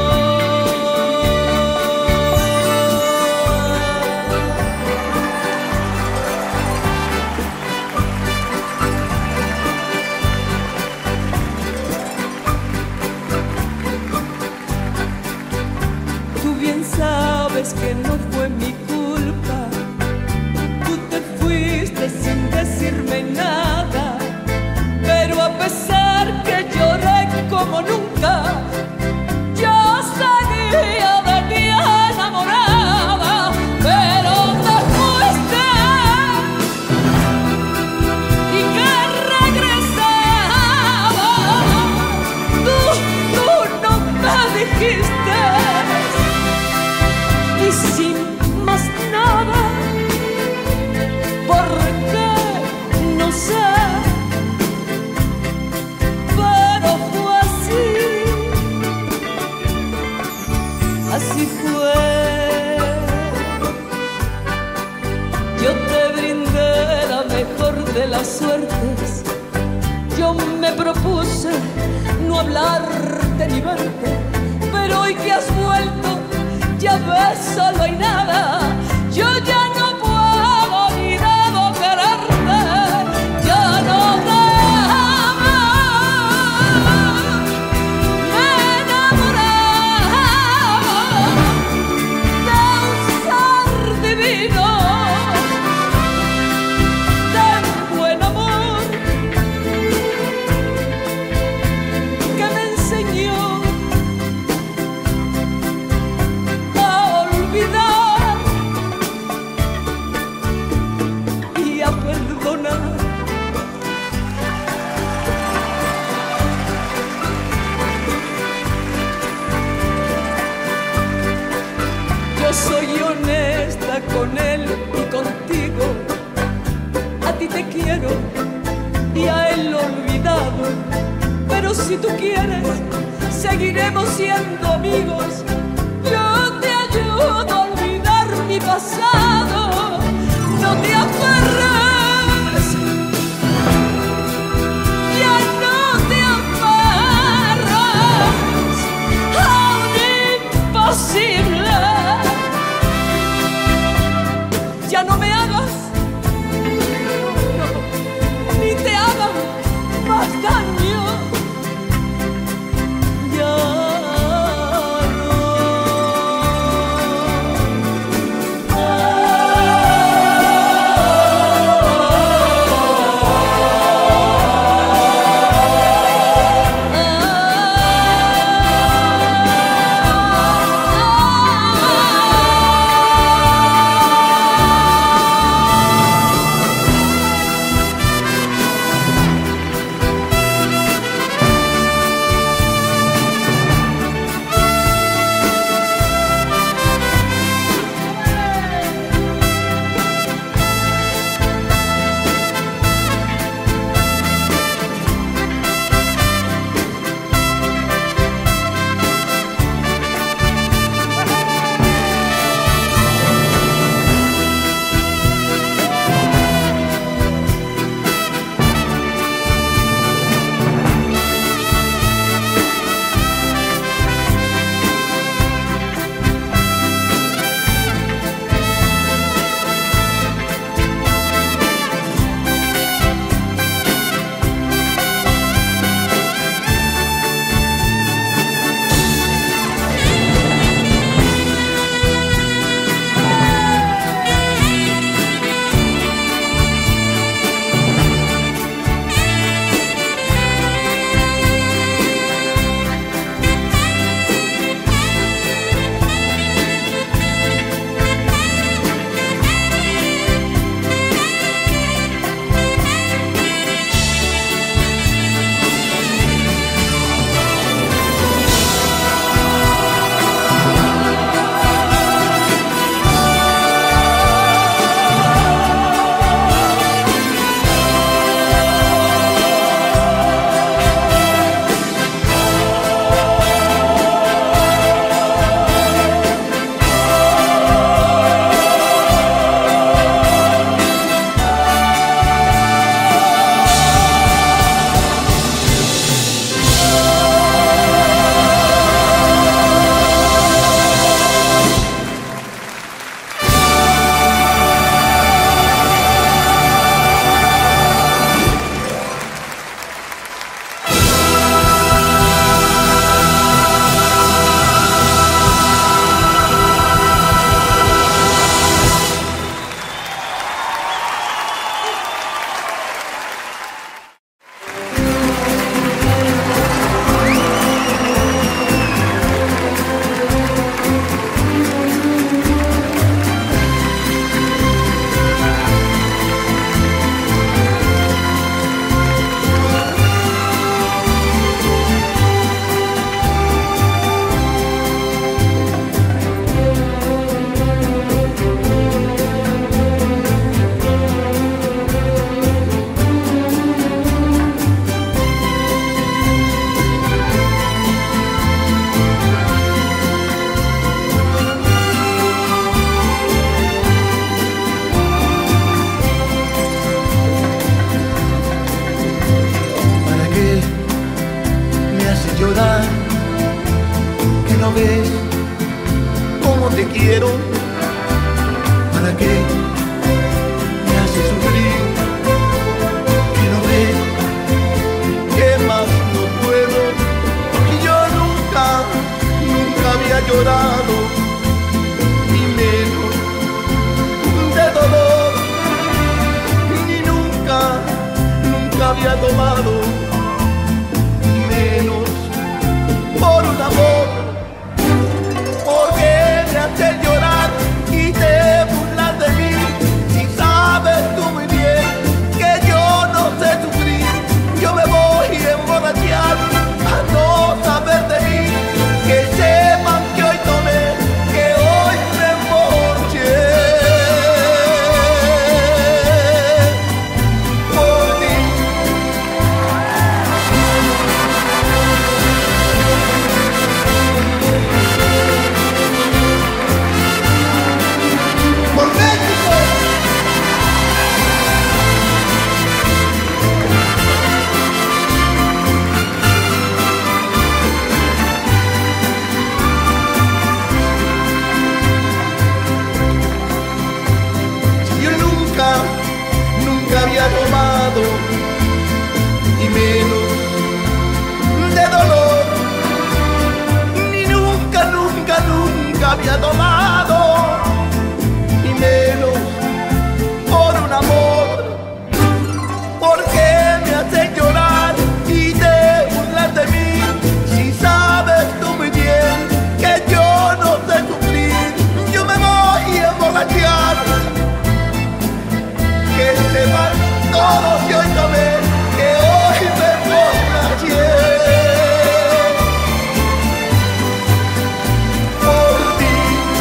Tú bien sabes que no fue mi culpa. Tú te fuiste sin decirme nada, pero a pesar que lloré como nunca, yo seguía de ti enamorada. Pero te fuiste y que regresaba. Tú no me dijiste, y sin más nada, ¿por qué? No sé, pero fue así, así fue. Yo te brindé la mejor de las suertes, yo me propuse no hablarte ni verte, pero hoy que has vuelto, ya ves, solo hay nada. Yo ya no puedo ni debo quererte, ya no te amo. Me enamoraba de un ser divino, de buen amor, que me enseñó a olvidar y a perdonar. Yo soy honesta con él y contigo, a ti te quiero y a él lo he olvidado. Pero si tú quieres, seguiremos siendo amigos. Yo te ayudo a olvidar mi pasado. No te aferres, ya no te aferres a un imposible. Ya no me hagas, no, ni te hagan más daño. Ya no. ves cómo te quiero? ¿Para qué me haces sufrir? Que no ves que más no puedo. Y yo nunca había llorado, ni menos de dolor, ni nunca había tomado, menos por un amor. Porque me haces llorar y te burlas de mí, si sabes tú muy bien que yo no sé sufrir. Yo me voy a emborrachar a no saber de mí, que sepan que hoy tomé, que hoy me emborraché por ti. Por México. Yo nunca había tomado, y menos de dolor, ni nunca había tomado, y menos por un amor. Porque me haces llorar y te burlas de mí, si sabes tú muy bien que yo no sé sufrir. Yo me voy a emborrachar, que sepan todos que hoy tomé, que hoy me emborraché por ti.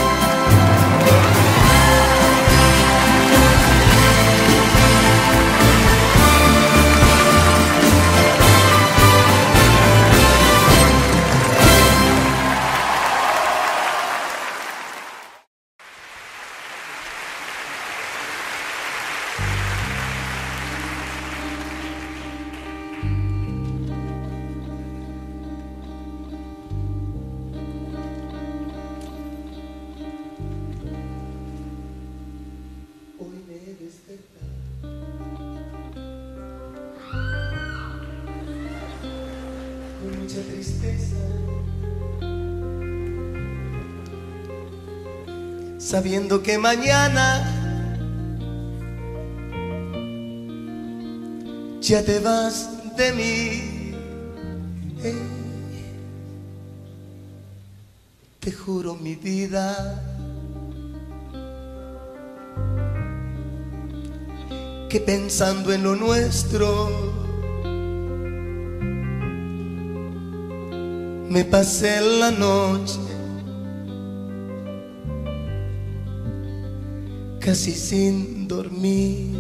Hoy me desperté con mucha tristeza, sabiendo que mañana ya te vas de mí. Te juro mi vida que pensando en lo nuestro me pasé la noche casi sin dormir.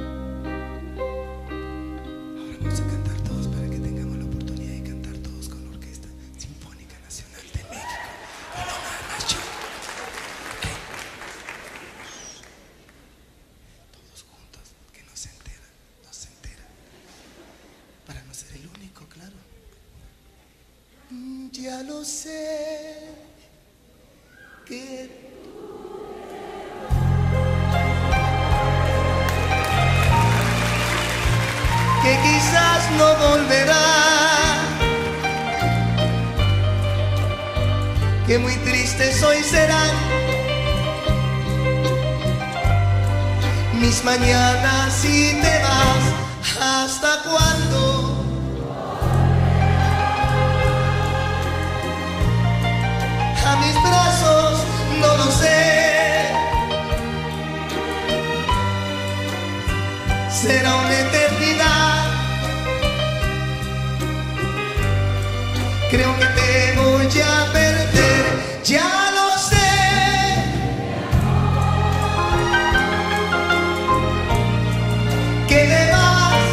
Ahora vamos a cantar todos para que tengamos la oportunidad de cantar todos con la Orquesta Sinfónica Nacional de México. Y no nada más yo. ¿Ok? Todos juntos, que no se entera. Para no ser el único, claro. Ya lo sé que quizás no volverá, que muy tristes hoy serán mis mañanas si te vas. ¿Hasta cuándo? A mis brazos no lo sé, será una eternidad. Creo que te voy a perder, ya lo sé. Que te vas,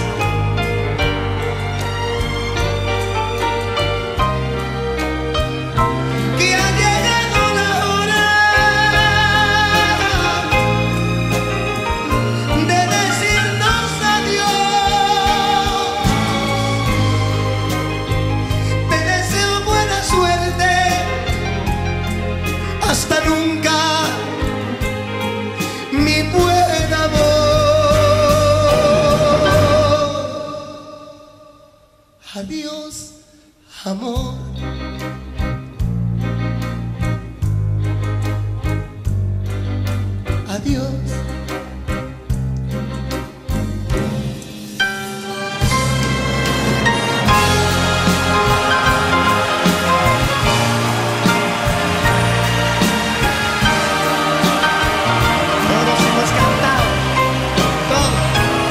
que ha llegado la hora de decirnos adiós. Te deseo buena suerte hasta nunca, mi buen amor. Adiós, amor. Adiós. Todos hemos cantado, todos.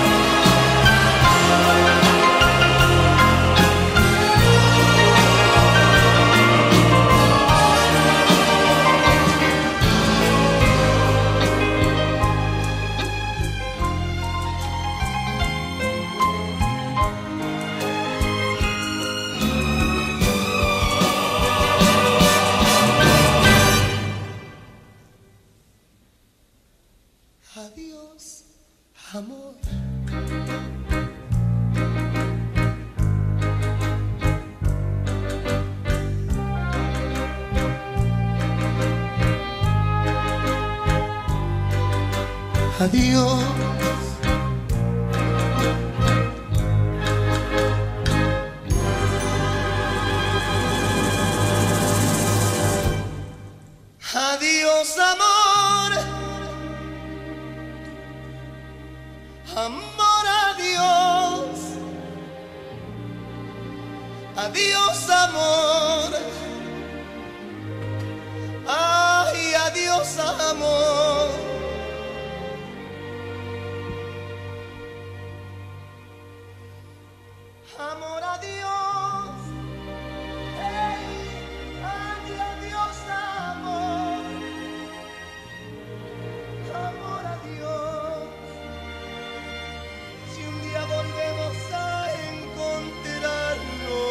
Adiós, amor. Adiós. Adiós, amor. Amor, adiós. Adiós, amor. Ay, adiós, amor. Amor, adiós. Hey, adiós, amor. Amor, adiós. Si un día volvemos a encontrarnos,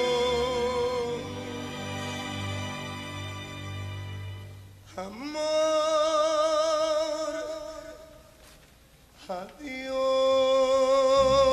amor, adiós.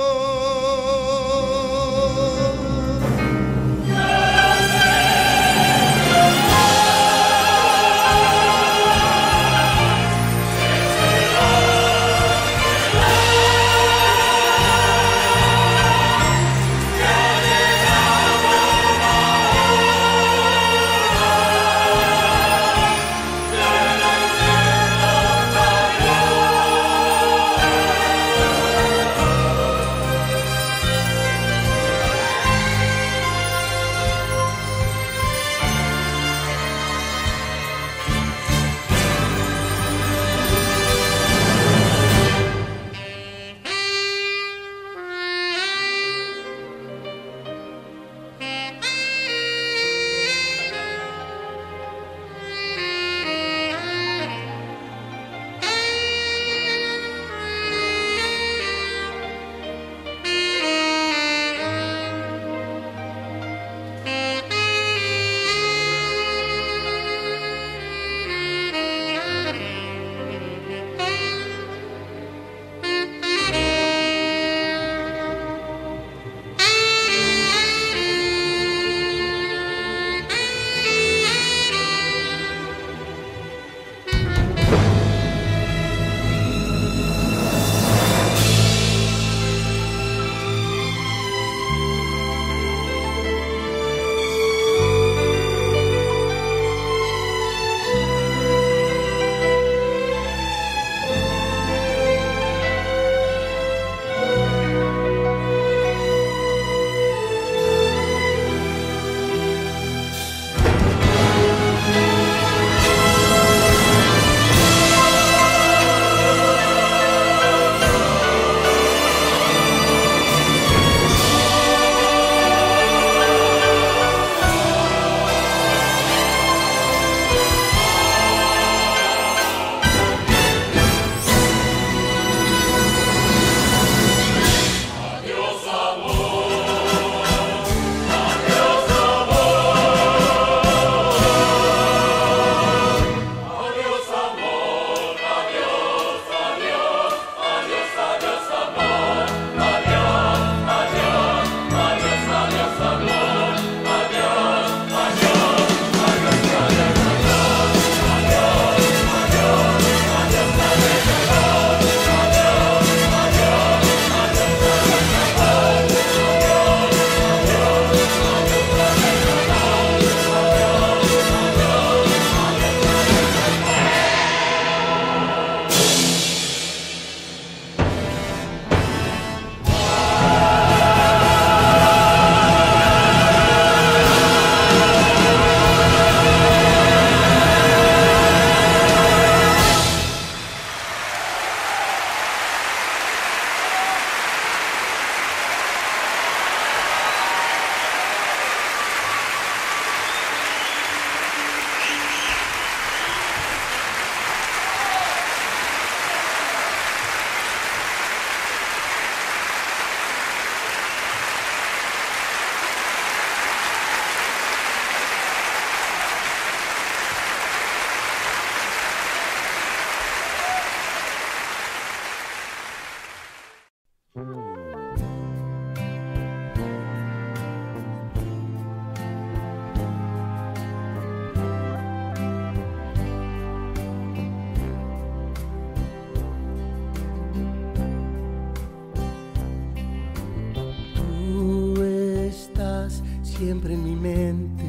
siempre en mi mente.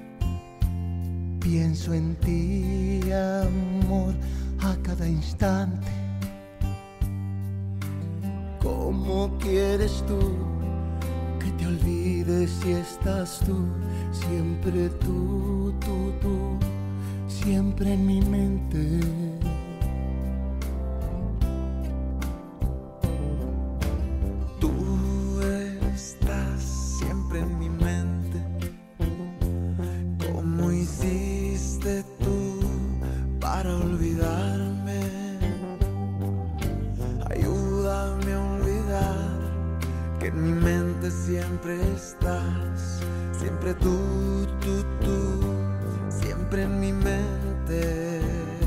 Pienso en ti, amor, a cada instante. ¿Cómo quieres tú que te olvides si estás tú? Siempre tú, siempre en mi mente. Tú estás siempre en mi mente. ¿Cómo hiciste tú para olvidarme? Ayúdame a olvidar que en mi mente siempre estás. Siempre tú, siempre en mi mente.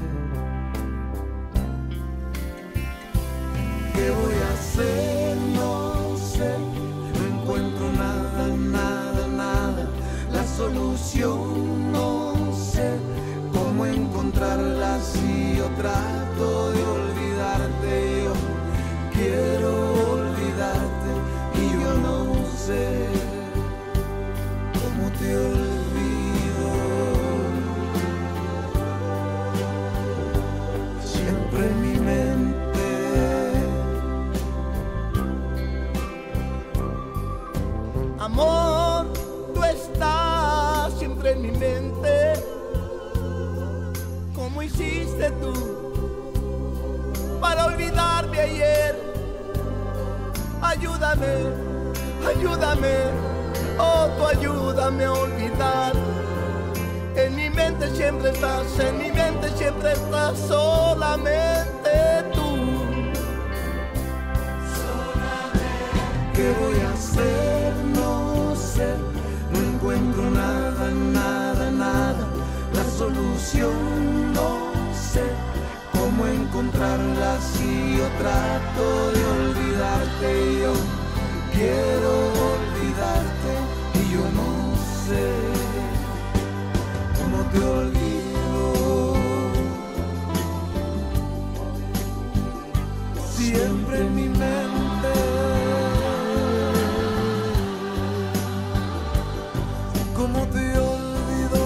¿Qué voy a hacer? No sé, no encuentro nada, la solución no sé cómo encontrarla si yo trato de olvidarte. Yo quiero olvidarte y yo no sé cómo te olvido. Siempre en mi mente. Amor, tú estás siempre en mi mente. ¿Cómo hiciste tú para olvidarme ayer? Ayúdame, ayúdame, oh, tú ayúdame a olvidar. En mi mente siempre estás, en mi mente siempre estás, solamente tú. ¿Qué voy a hacer? No sé, no encuentro nada, la solución no sé cómo encontrarla si yo trato de olvidarte. Yo quiero olvidarte y yo no sé cómo te olvido. Siempre en mi mente. ¿Cómo te olvido?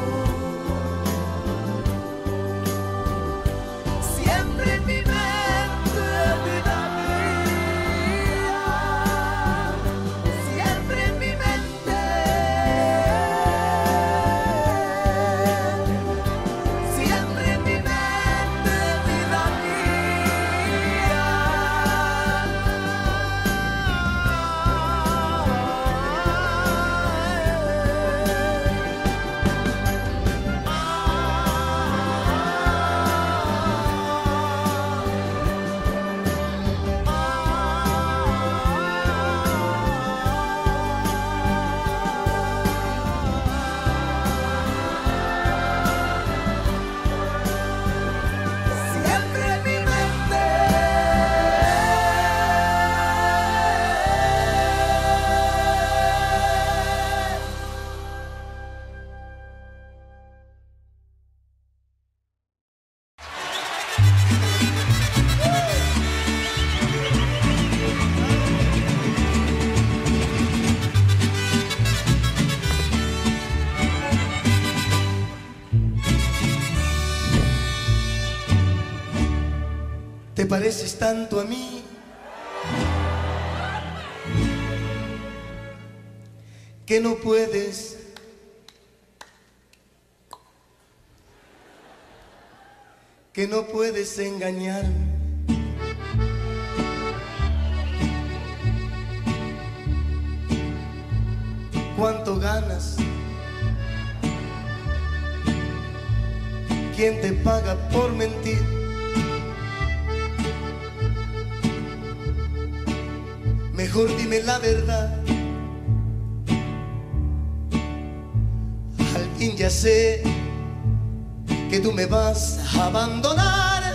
Siempre en mi mente, vida mía. Siempre en mi mente. Siempre en mi mente, vida mía. Siempre en mi mente. Te pareces tanto a mí que no puedes engañarme. ¿Cuánto ganas? ¿Quién te paga por mentir? Mejor dime la verdad. Al fin ya sé que tú me vas a abandonar.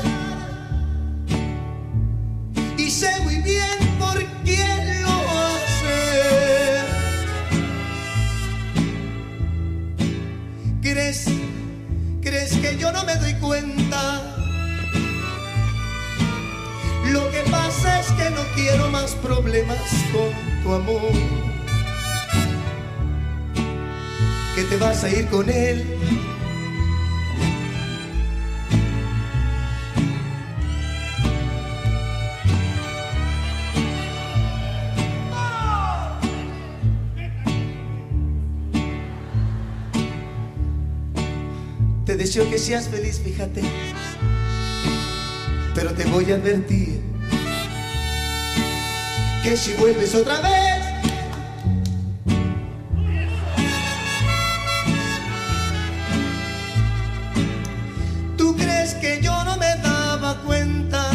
Y sé muy bien por quién lo haces. ¿Crees que yo no me doy cuenta? Lo que pasa es que no quiero más problemas con tu amor. te vas a ir con él. Te deseo que seas feliz, fíjate, pero te voy a advertir que si vuelves otra vez, tú crees que yo no me daba cuenta.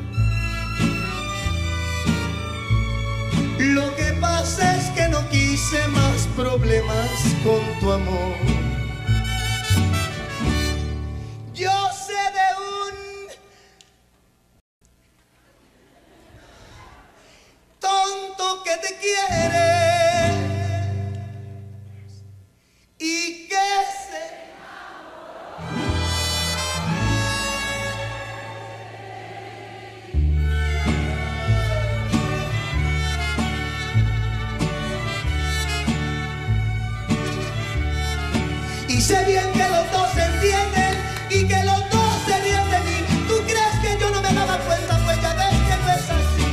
Lo que pasa es que no quise más problemas con tu amor. Yo sé de un tonto que te quiere y que se y sé bien que los dos se entienden y que los dos se ríen de mí. ¿Tú crees que yo no me daba cuenta? Pues ya ves que no es así.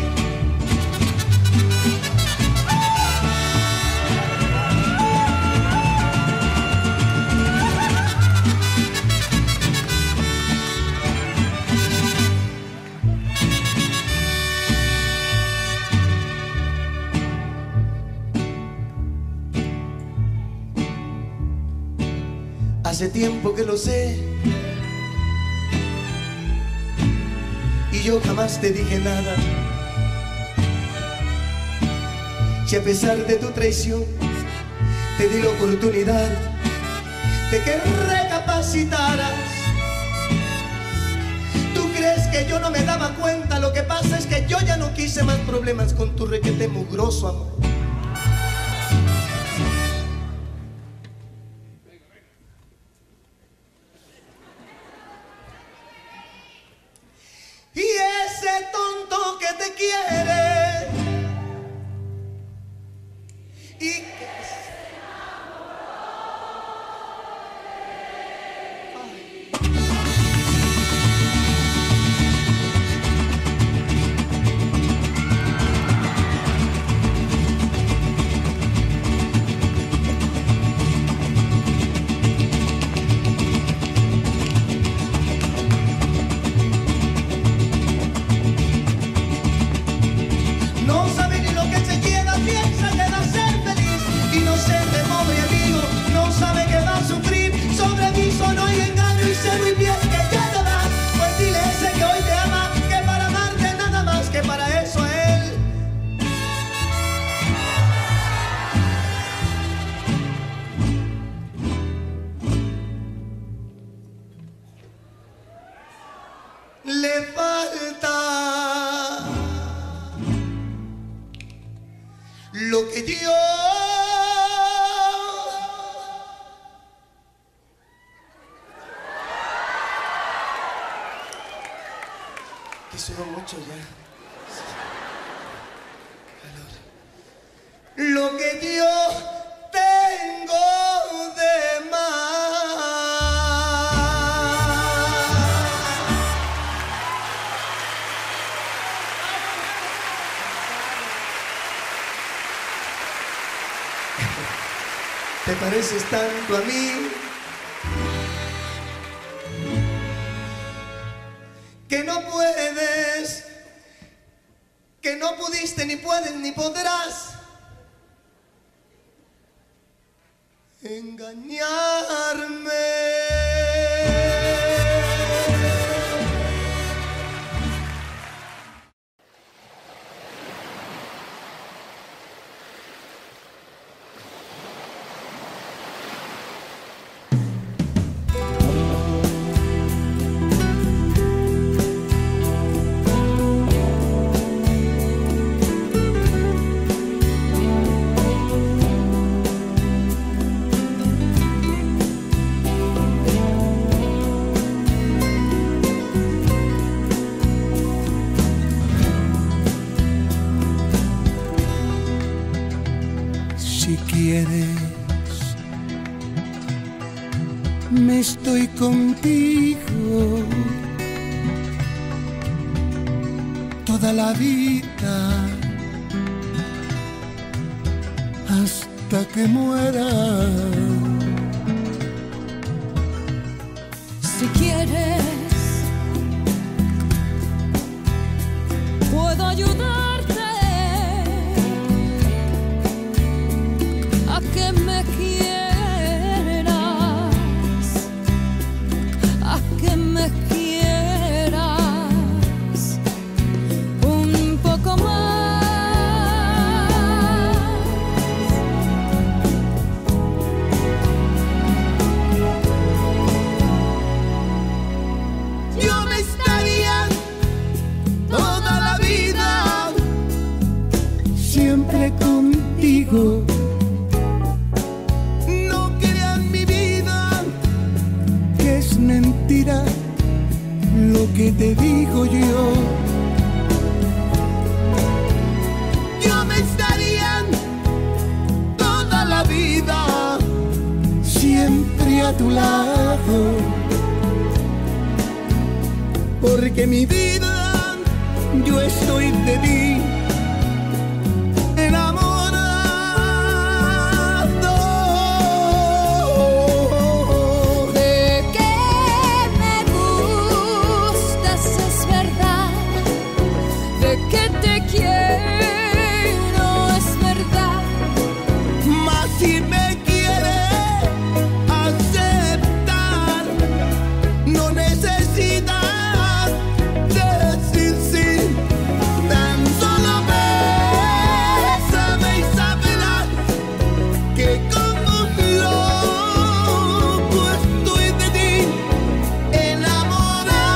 Hace tiempo que lo sé y yo jamás te dije nada. Y a pesar de tu traición te di la oportunidad de que recapacitaras. ¿Tú crees que yo no me daba cuenta? Lo que pasa es que yo ya no quise más problemas con tu requete mugroso amor. Y ese tonto que te quiere y que se no sabe ni lo que se lleva, piensa que va a ser feliz. Inocente, pobre amigo, no sabe que va a sufrir. Sobre mí sonó y engaño y sé muy bien que ya te vas. Pues dile a ese que hoy te ama, que para amarte nada más que para eso a él. Le falta lo que yo que sudo mucho ya. Calor. Lo que yo tengo de más. Te pareces tanto a mí que no puedes, que no pudiste, ni puedes, ni podrás engañarme. Si quieres me estoy contigo toda la vida hasta que muera. Si quieres, puedo ayudarte a que me quieras, a que me quieras un poco más. Yo me estaría toda la vida siempre contigo. No crean mi vida que es mentira lo que te digo yo. Yo me estaría toda la vida siempre a tu lado, porque mi vida yo estoy de ti enamorado. De que me gustas es verdad, de que te quiero es verdad. Mas si me quieres aceptar, no necesitas decir sí. Tan solo bésame y sabrás que como un loco estoy de ti enamorado.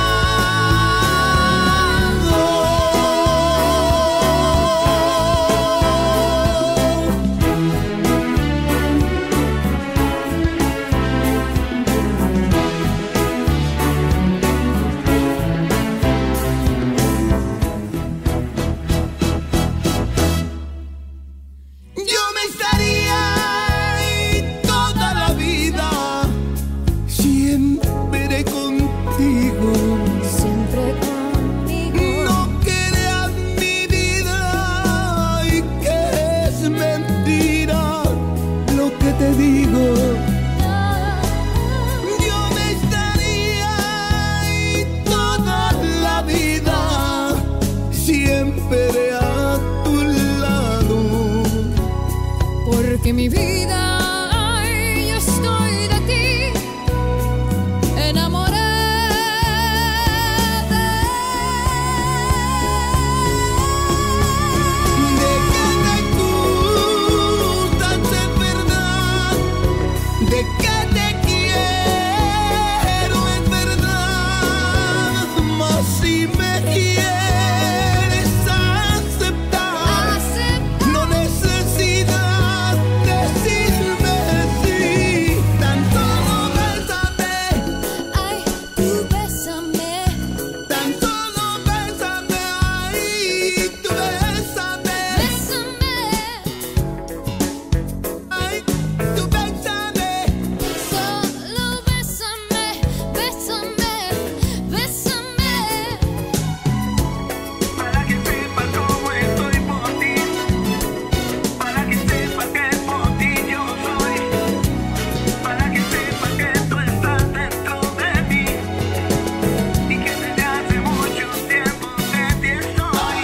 Yo me estaría toda la vida siempre contigo. Siempre conmigo. No creas mi vida y que es mentira lo que te digo. Yo me estaría toda la vida siempre a tu lado, Porque mi vida, ay, yo estoy de ti enamorada. de que te gustas es verdad, de que te quiero es verdad. Mas si me quieres aceptar, no necesitas decirme sí. Tan solo bésame, Ay, tú bésame, tan solo bésame, ay, tú bésame, bésame, ay, tú bésame. solo bésame, bésame, bésame. Para que sepas cómo estoy por ti, para que sepas que por ti yo soy, para que sepas que tú estás dentro de mí y que desde hace mucho tiempo de ti estoy.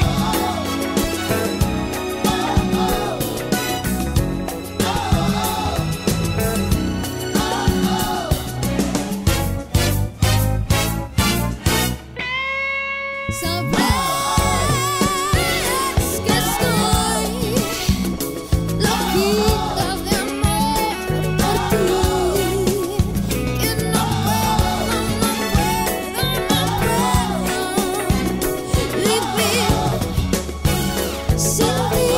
Sabes que estoy loquita de amor por ti, que no puedo vivir sin ti.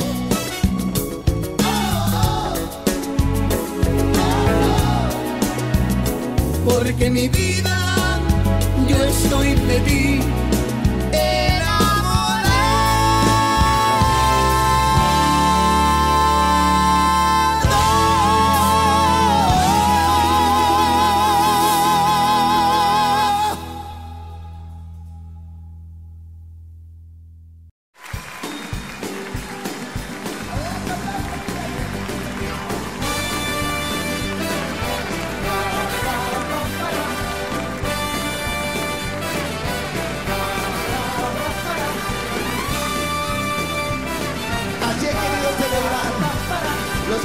Porque mi vida yo estoy de ti enamorado.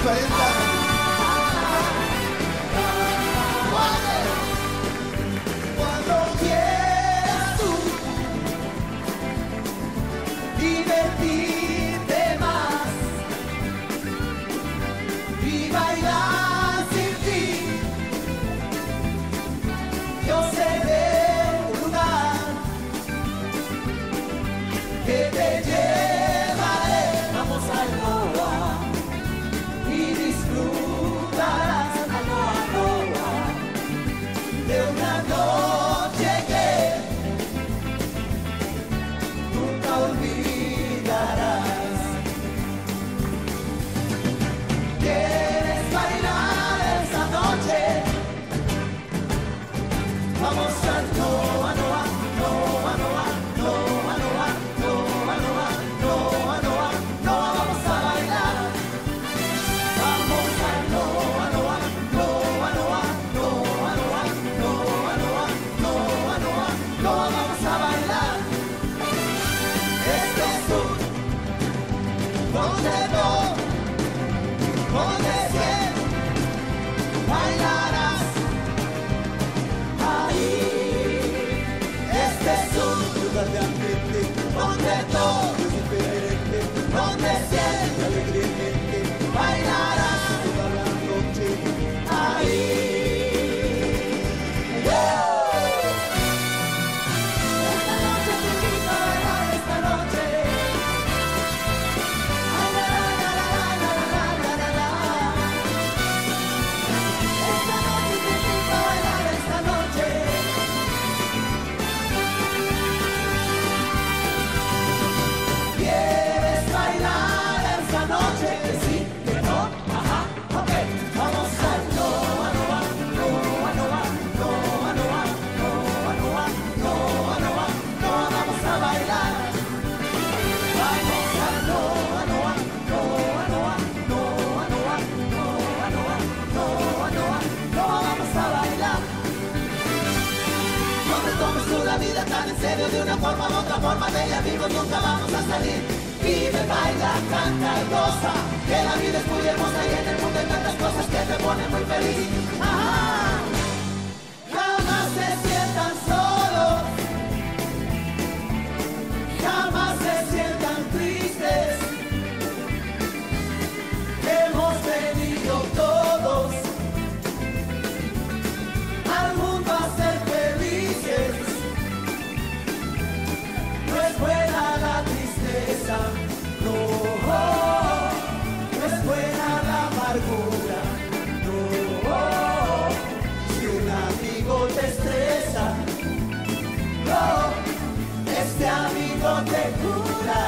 40. Cuando quieras tú divertirte más y bailar sin fin, yo seré un lugar que te llevaré. Vamos a Loa y disfrutarás a Loa de una noche que nunca olvidarás. ¿Quieres bailar esta noche? Vamos a Loa, Loa, Loa, Loa, Loa, Loa, Loa, Loa, Loa, Loa, Loa, vamos a bailar. Vamos a Loa, Loa, Loa, Loa, Loa, Loa, Loa, Loa, Loa, Loa, Loa, vamos a bailar. Este es tú, donde no, donde siempre bailarás. Ahí, este es un lugar de ambiente, donde todo es diferente, donde siempre alegremente bailarás toda la noche. Ahí. Esta noche te invito a bailar, esta noche. Ay, la, la, la, la, la, la, la, la, la. Esta noche te invito a bailar, esta noche. ¿Quieres bailar esta noche? Que sí, que no, ajá, ok. Vamos a Loa, Loa, Loa, Loa, Loa, Loa, Loa, Loa, Loa, Loa, Loa, vamos a bailar. Vamos a Loa, Loa, Loa, Loa, Loa, Loa, Loa, Loa, Loa, Loa, Loa, vamos a bailar. No te tomes tú la vida tan en serio, de una forma u otra forma de ella vivos nunca vamos a salir. Vive, baila, canta y goza, que la vida es muy hermosa y en el mundo hay tantas cosas que te ponen muy feliz. Ajá. Jamás se sientan solos, jamás se sientan tristes. Hemos venido todos al mundo a ser felices. No es buena la tristeza, no, no es buena la amargura, no. Si un amigo te estresa, no, este amigo te cura.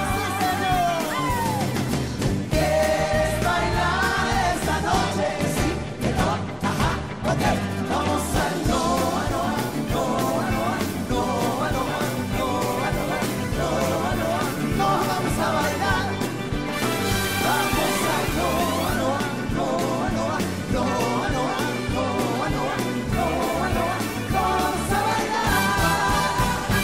¿Quieres bailar esta noche? Sí, que no, ajá, ok. Vamos a Loa, Loa, Loa, Loa, Loa, Loa, Loa, Loa, Loa, Loa, Loa, vamos a bailar. Vamos a Loa, Loa, Loa, Loa, Loa, Loa, Loa, Loa, Loa, Loa, vamos a bailar.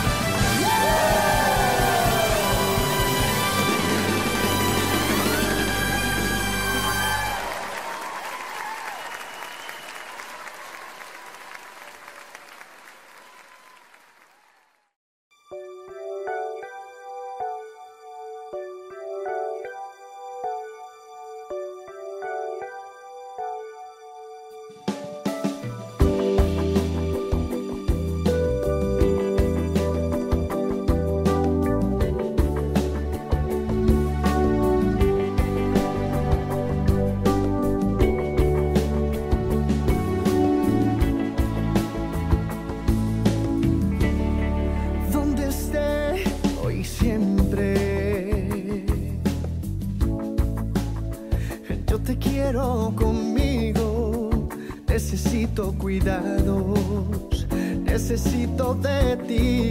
quiero conmigo. Necesito cuidados, necesito de ti.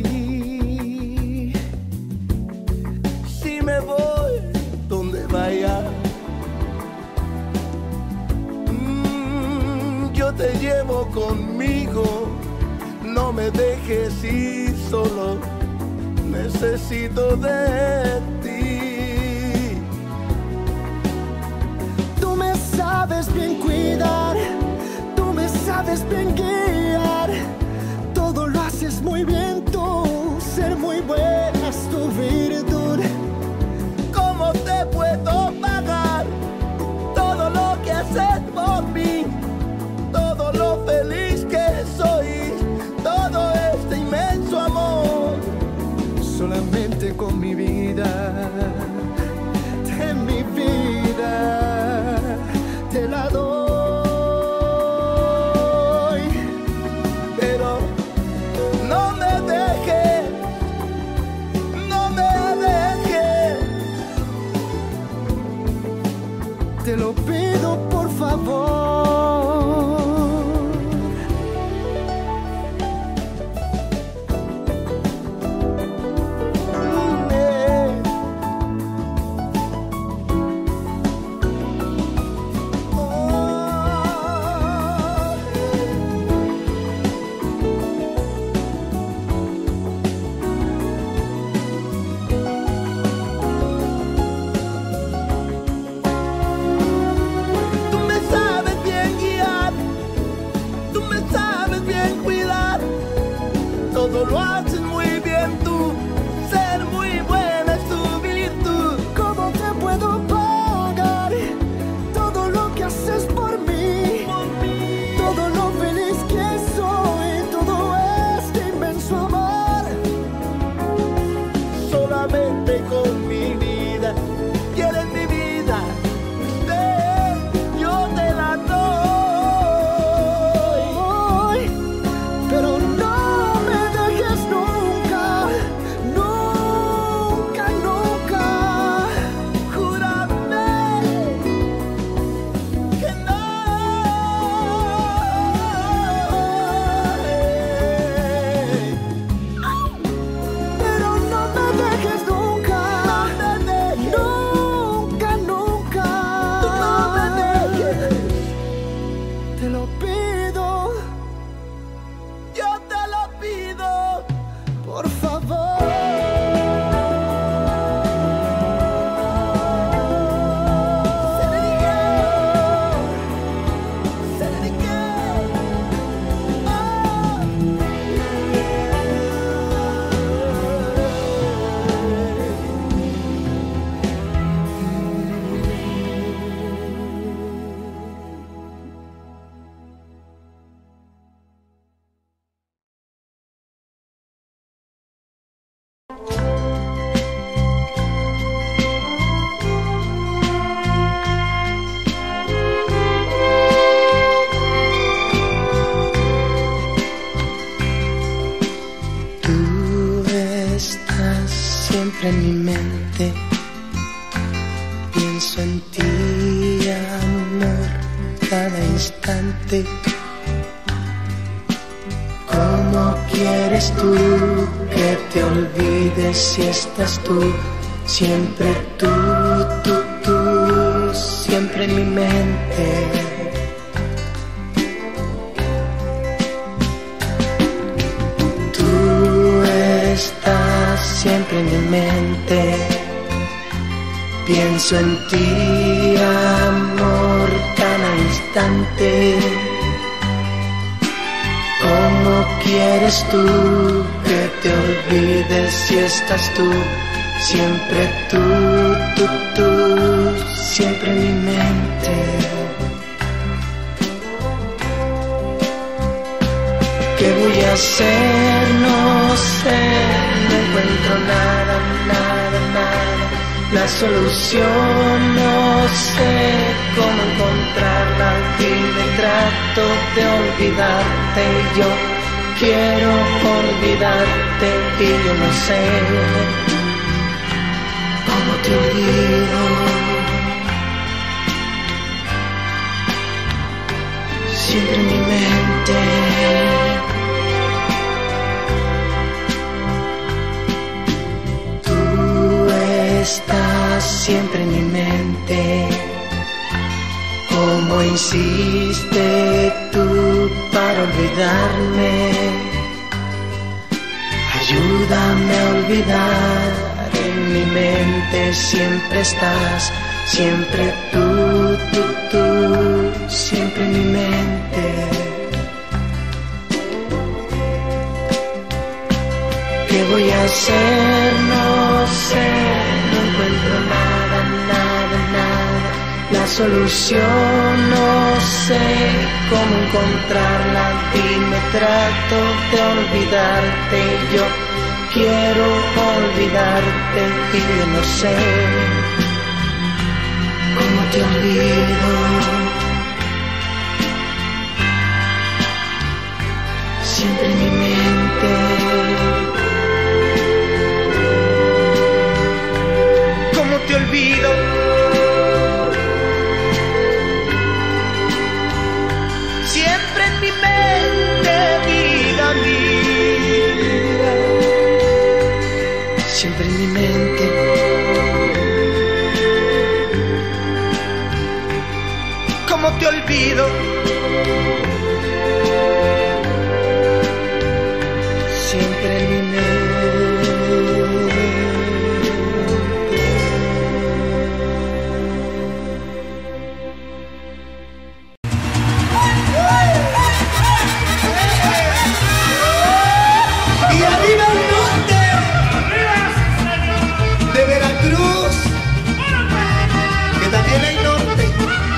Si me voy donde vaya, yo te llevo conmigo. No me dejes ir solo, necesito de ti. Tú me bien cuidar, tú me sabes bien guiar, todo lo haces muy bien tú, ser muy buena es tu virtud. ¿Cómo te puedo pagar todo lo que haces por mí? Todo lo feliz que soy, todo este inmenso amor. Solamente con mi vida, de mi vida, te la doy. Pero no me dejes, no me dejes. Te lo pido por favor. Todo lo haces muy bien tú, ser muy buena es tu virtud. ¿Cómo te puedo pagar todo lo que haces por mí? Todo lo feliz que soy, todo este inmenso amor. Solamente con mi vida, quieres mi vida, ven, yo te la doy. Pero no en mi mente, pienso en ti, amor, cada instante. ¿Cómo quieres tú que te olvides si estás tú? Siempre tú, siempre en mi mente. Estás siempre en mi mente, pienso en ti, amor, cada instante. ¿Cómo quieres tú que te olvides si estás tú? Siempre tú, siempre en mi mente. ¿Qué voy a hacer? No sé, no encuentro nada. La solución no sé cómo encontrarla. Dime, trato de olvidarte. Yo quiero olvidarte y yo no sé cómo te olvido. Siempre en mi mente. Estás siempre en mi mente. ¿Cómo hiciste tú para olvidarme? Ayúdame a olvidar. En mi mente siempre estás, siempre tú, voy a hacer? No sé, no encuentro nada, nada, nada. La solución no sé cómo encontrarla. Dime, trato de olvidarte. Yo quiero olvidarte y yo no sé cómo te olvido. Siempre en mi mente. ¿Cómo te olvido? Siempre en mi mente, vida mía. Siempre en mi mente. ¿Cómo te olvido? Siempre en mi mente. Y arriba el norte, de Veracruz, que también hay norte.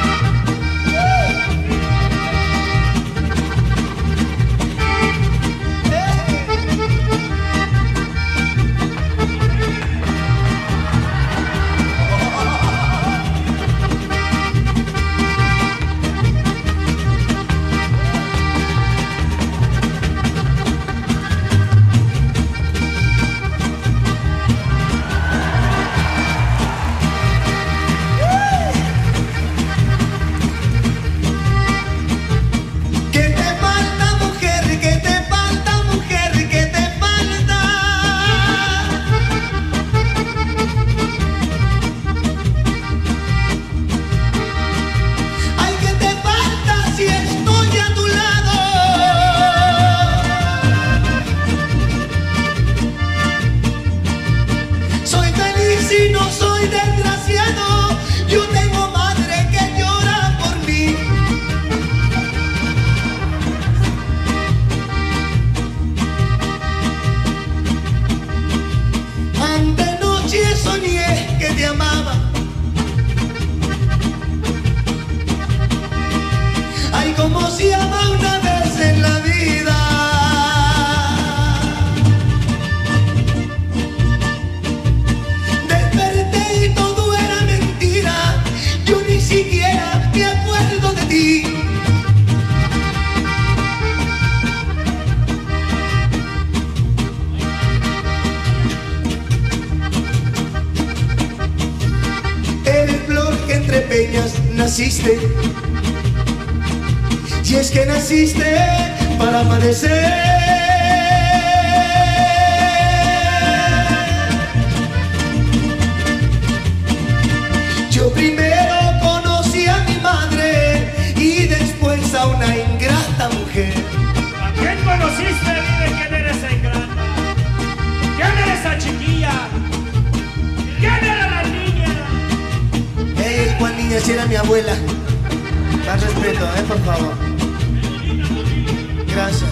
Como se ama una vez en la vida. Desperté y todo era mentira. Yo ni siquiera me acuerdo de ti. Eres flor que entre peñas naciste. Y es que naciste para amanecer. Yo primero conocí a mi madre y después a una ingrata mujer. ¿A quién conociste? Dime quién era esa ingrata. ¿Quién era esa chiquilla? ¿Quién era la niña? ¿Cuál niña? Si era mi abuela. Más respeto, por favor. Gracias.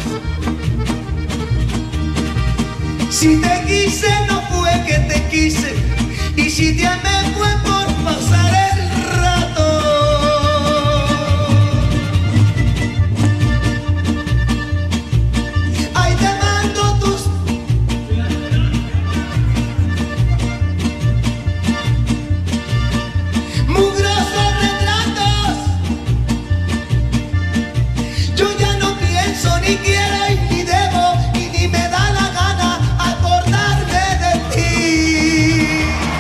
Si te quise no fue que te quise, y si te amé fue por pasar el rato. Ahí te mando tus mugrosos retratos. Yo ya no pienso ni quiero y ni debo y ni me da la gana acordarme de ti.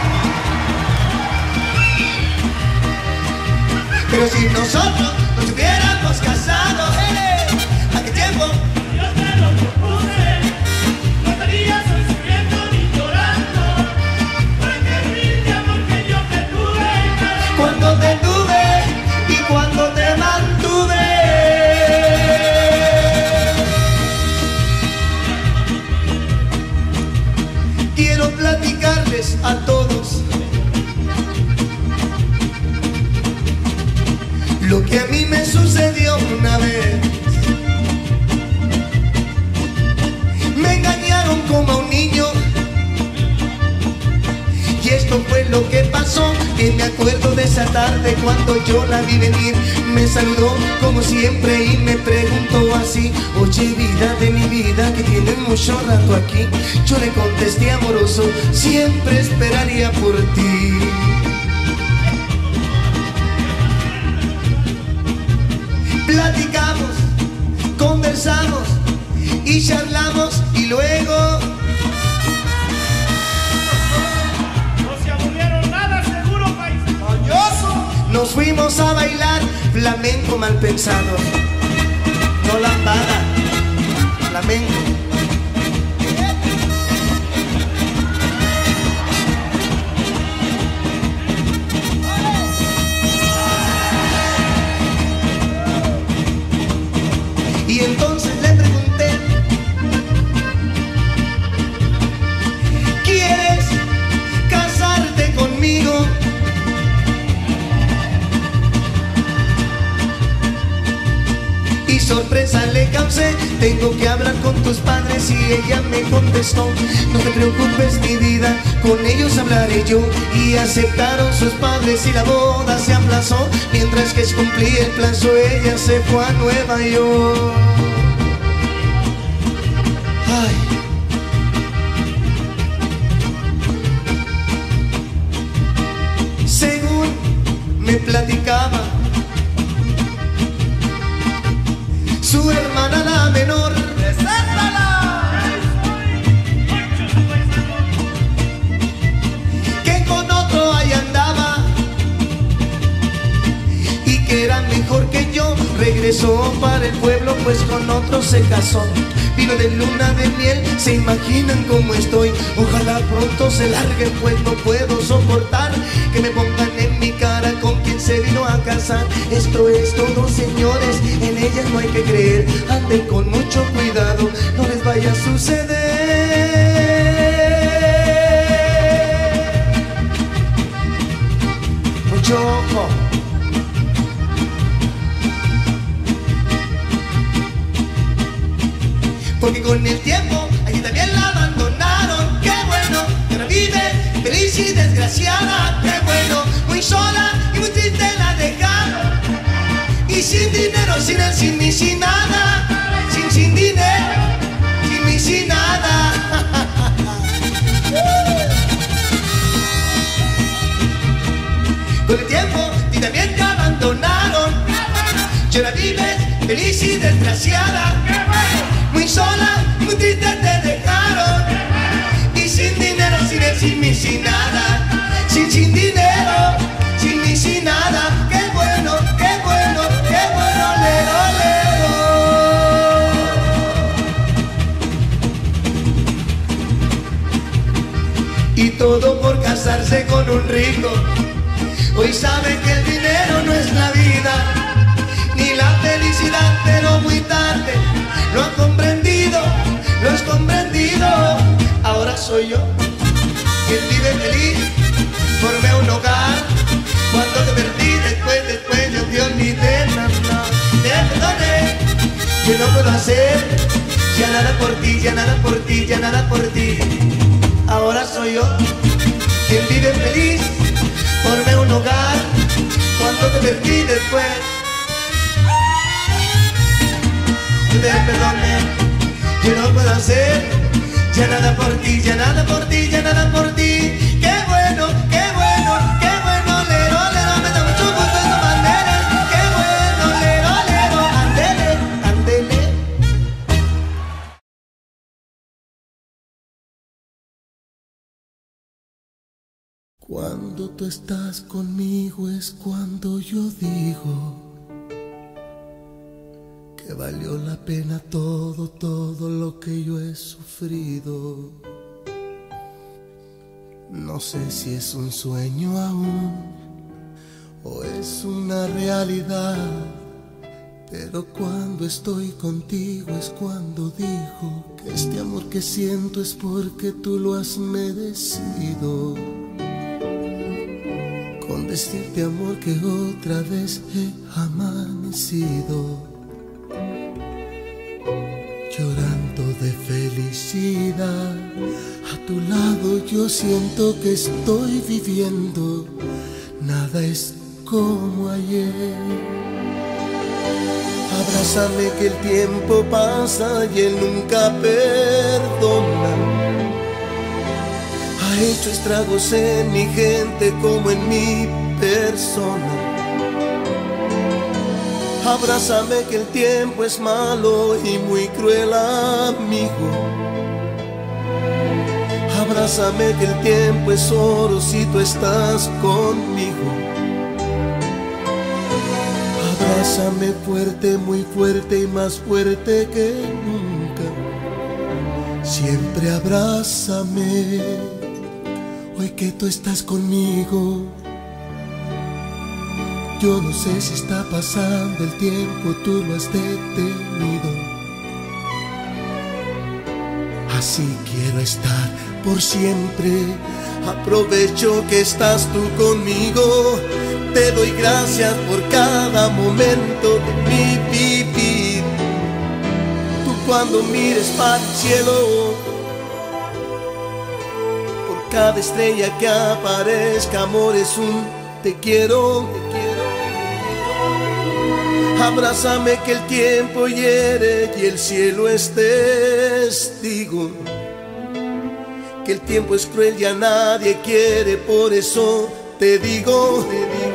Pero si nosotros nos hubiéramos casado, ¿a qué tiempo? Yo te lo propuse, no estarías hoy sufriendo ni llorando, por el terrible amor que yo te tuve. Cuando te tuve y cuando te mantuve. Quiero platicarles a todos lo que a mí me sucedió una vez. Me engañaron como a un niño acuerdo de esa tarde cuando yo la vi venir. Me saludó como siempre y me preguntó así: oye, vida de mi vida, que tienes mucho rato aquí. Yo le contesté amoroso: siempre esperaría por ti. Platicamos, conversamos y charlamos y luego No se aburrieron nada, seguro, país. nos fuimos a bailar flamenco mal pensado. No lambada, flamenco. Y entonces le pregunté: ¿quieres casarte conmigo? Y sorpresa le causé: tengo que hablar con tus padres. Y ella me contestó: no te preocupes mi vida, con ellos hablaré yo. Y aceptaron sus padres y la boda se aplazó. Mientras que cumplía el plazo, ella se fue a Nueva York. Ay. Según me platicaba su hermana la menor, que con otro ahí andaba y que era mejor que yo. Regresó para el pueblo, pues con otro se casó. Vino de luna de miel, se imaginan cómo estoy. Ojalá pronto se larguen, pues no puedo soportar que me pongan en mi cara con quien se vino a casar. Esto es todo, señores, en ellas no hay que creer. Anden con mucho cuidado, no les vaya a suceder. Mucho ojo. Porque con el tiempo allí también la abandonaron. Qué bueno, que ahora vive feliz y desgraciada. Qué bueno, muy sola y muy triste la dejaron. Y sin dinero, sin él, sin mí, sin nada. Sin dinero, sin mí, sin nada. Con el tiempo y también te abandonaron. Y ahora vives feliz y desgraciada. Muy sola, muy triste te dejaron. Y sin dinero, sin él, sin mí, sin nada. Sin dinero, sin mí, sin nada. Qué bueno, qué bueno, qué bueno, lero, lero. Y todo por casarse con un rico. Hoy saben que el dinero no es la vida, ni la felicidad, pero muy tarde lo han comprendido, lo has comprendido. Ahora soy yo quien vive feliz, formé un hogar. Cuando te perdí, después yo te olvidé, no, te perdoné. Yo no puedo hacer ya nada por ti, ya nada por ti, ya nada por ti. Ahora soy yo quien vive feliz, formé un hogar. Cuando te perdí, después te perdoné. Yo no puedo hacer ya nada por ti, ya nada por ti, ya nada por ti. Qué bueno, qué bueno, qué bueno, lero, lero. Me da mucho gusto esta manera. Qué bueno, lero, lero. Ándele, ándele. Cuando tú estás conmigo es cuando yo digo que valió la pena todo, todo lo que yo he sufrido. No sé si es un sueño aún o es una realidad, pero cuando estoy contigo es cuando digo que este amor que siento es porque tú lo has merecido. Con decirte, amor, que otra vez he amanecido llorando de felicidad. A tu lado yo siento que estoy viviendo. nada es como ayer. Abrázame que el tiempo pasa y él nunca perdona. Ha hecho estragos en mi gente como en mi persona. Abrázame que el tiempo es malo y muy cruel amigo. Abrázame que el tiempo es oro si tú estás conmigo. Abrázame fuerte, muy fuerte y más fuerte que nunca. Siempre abrázame, hoy que tú estás conmigo. Yo no sé si está pasando el tiempo, tú lo has detenido. Así quiero estar por siempre. Aprovecho que estás tú conmigo. Te doy gracias por cada momento de mi vivir. Tú cuando mires para el cielo, por cada estrella que aparezca, amor, es un te quiero, te quiero. Abrázame que el tiempo hiere y el cielo es testigo. Que el tiempo es cruel y a nadie quiere, por eso te digo,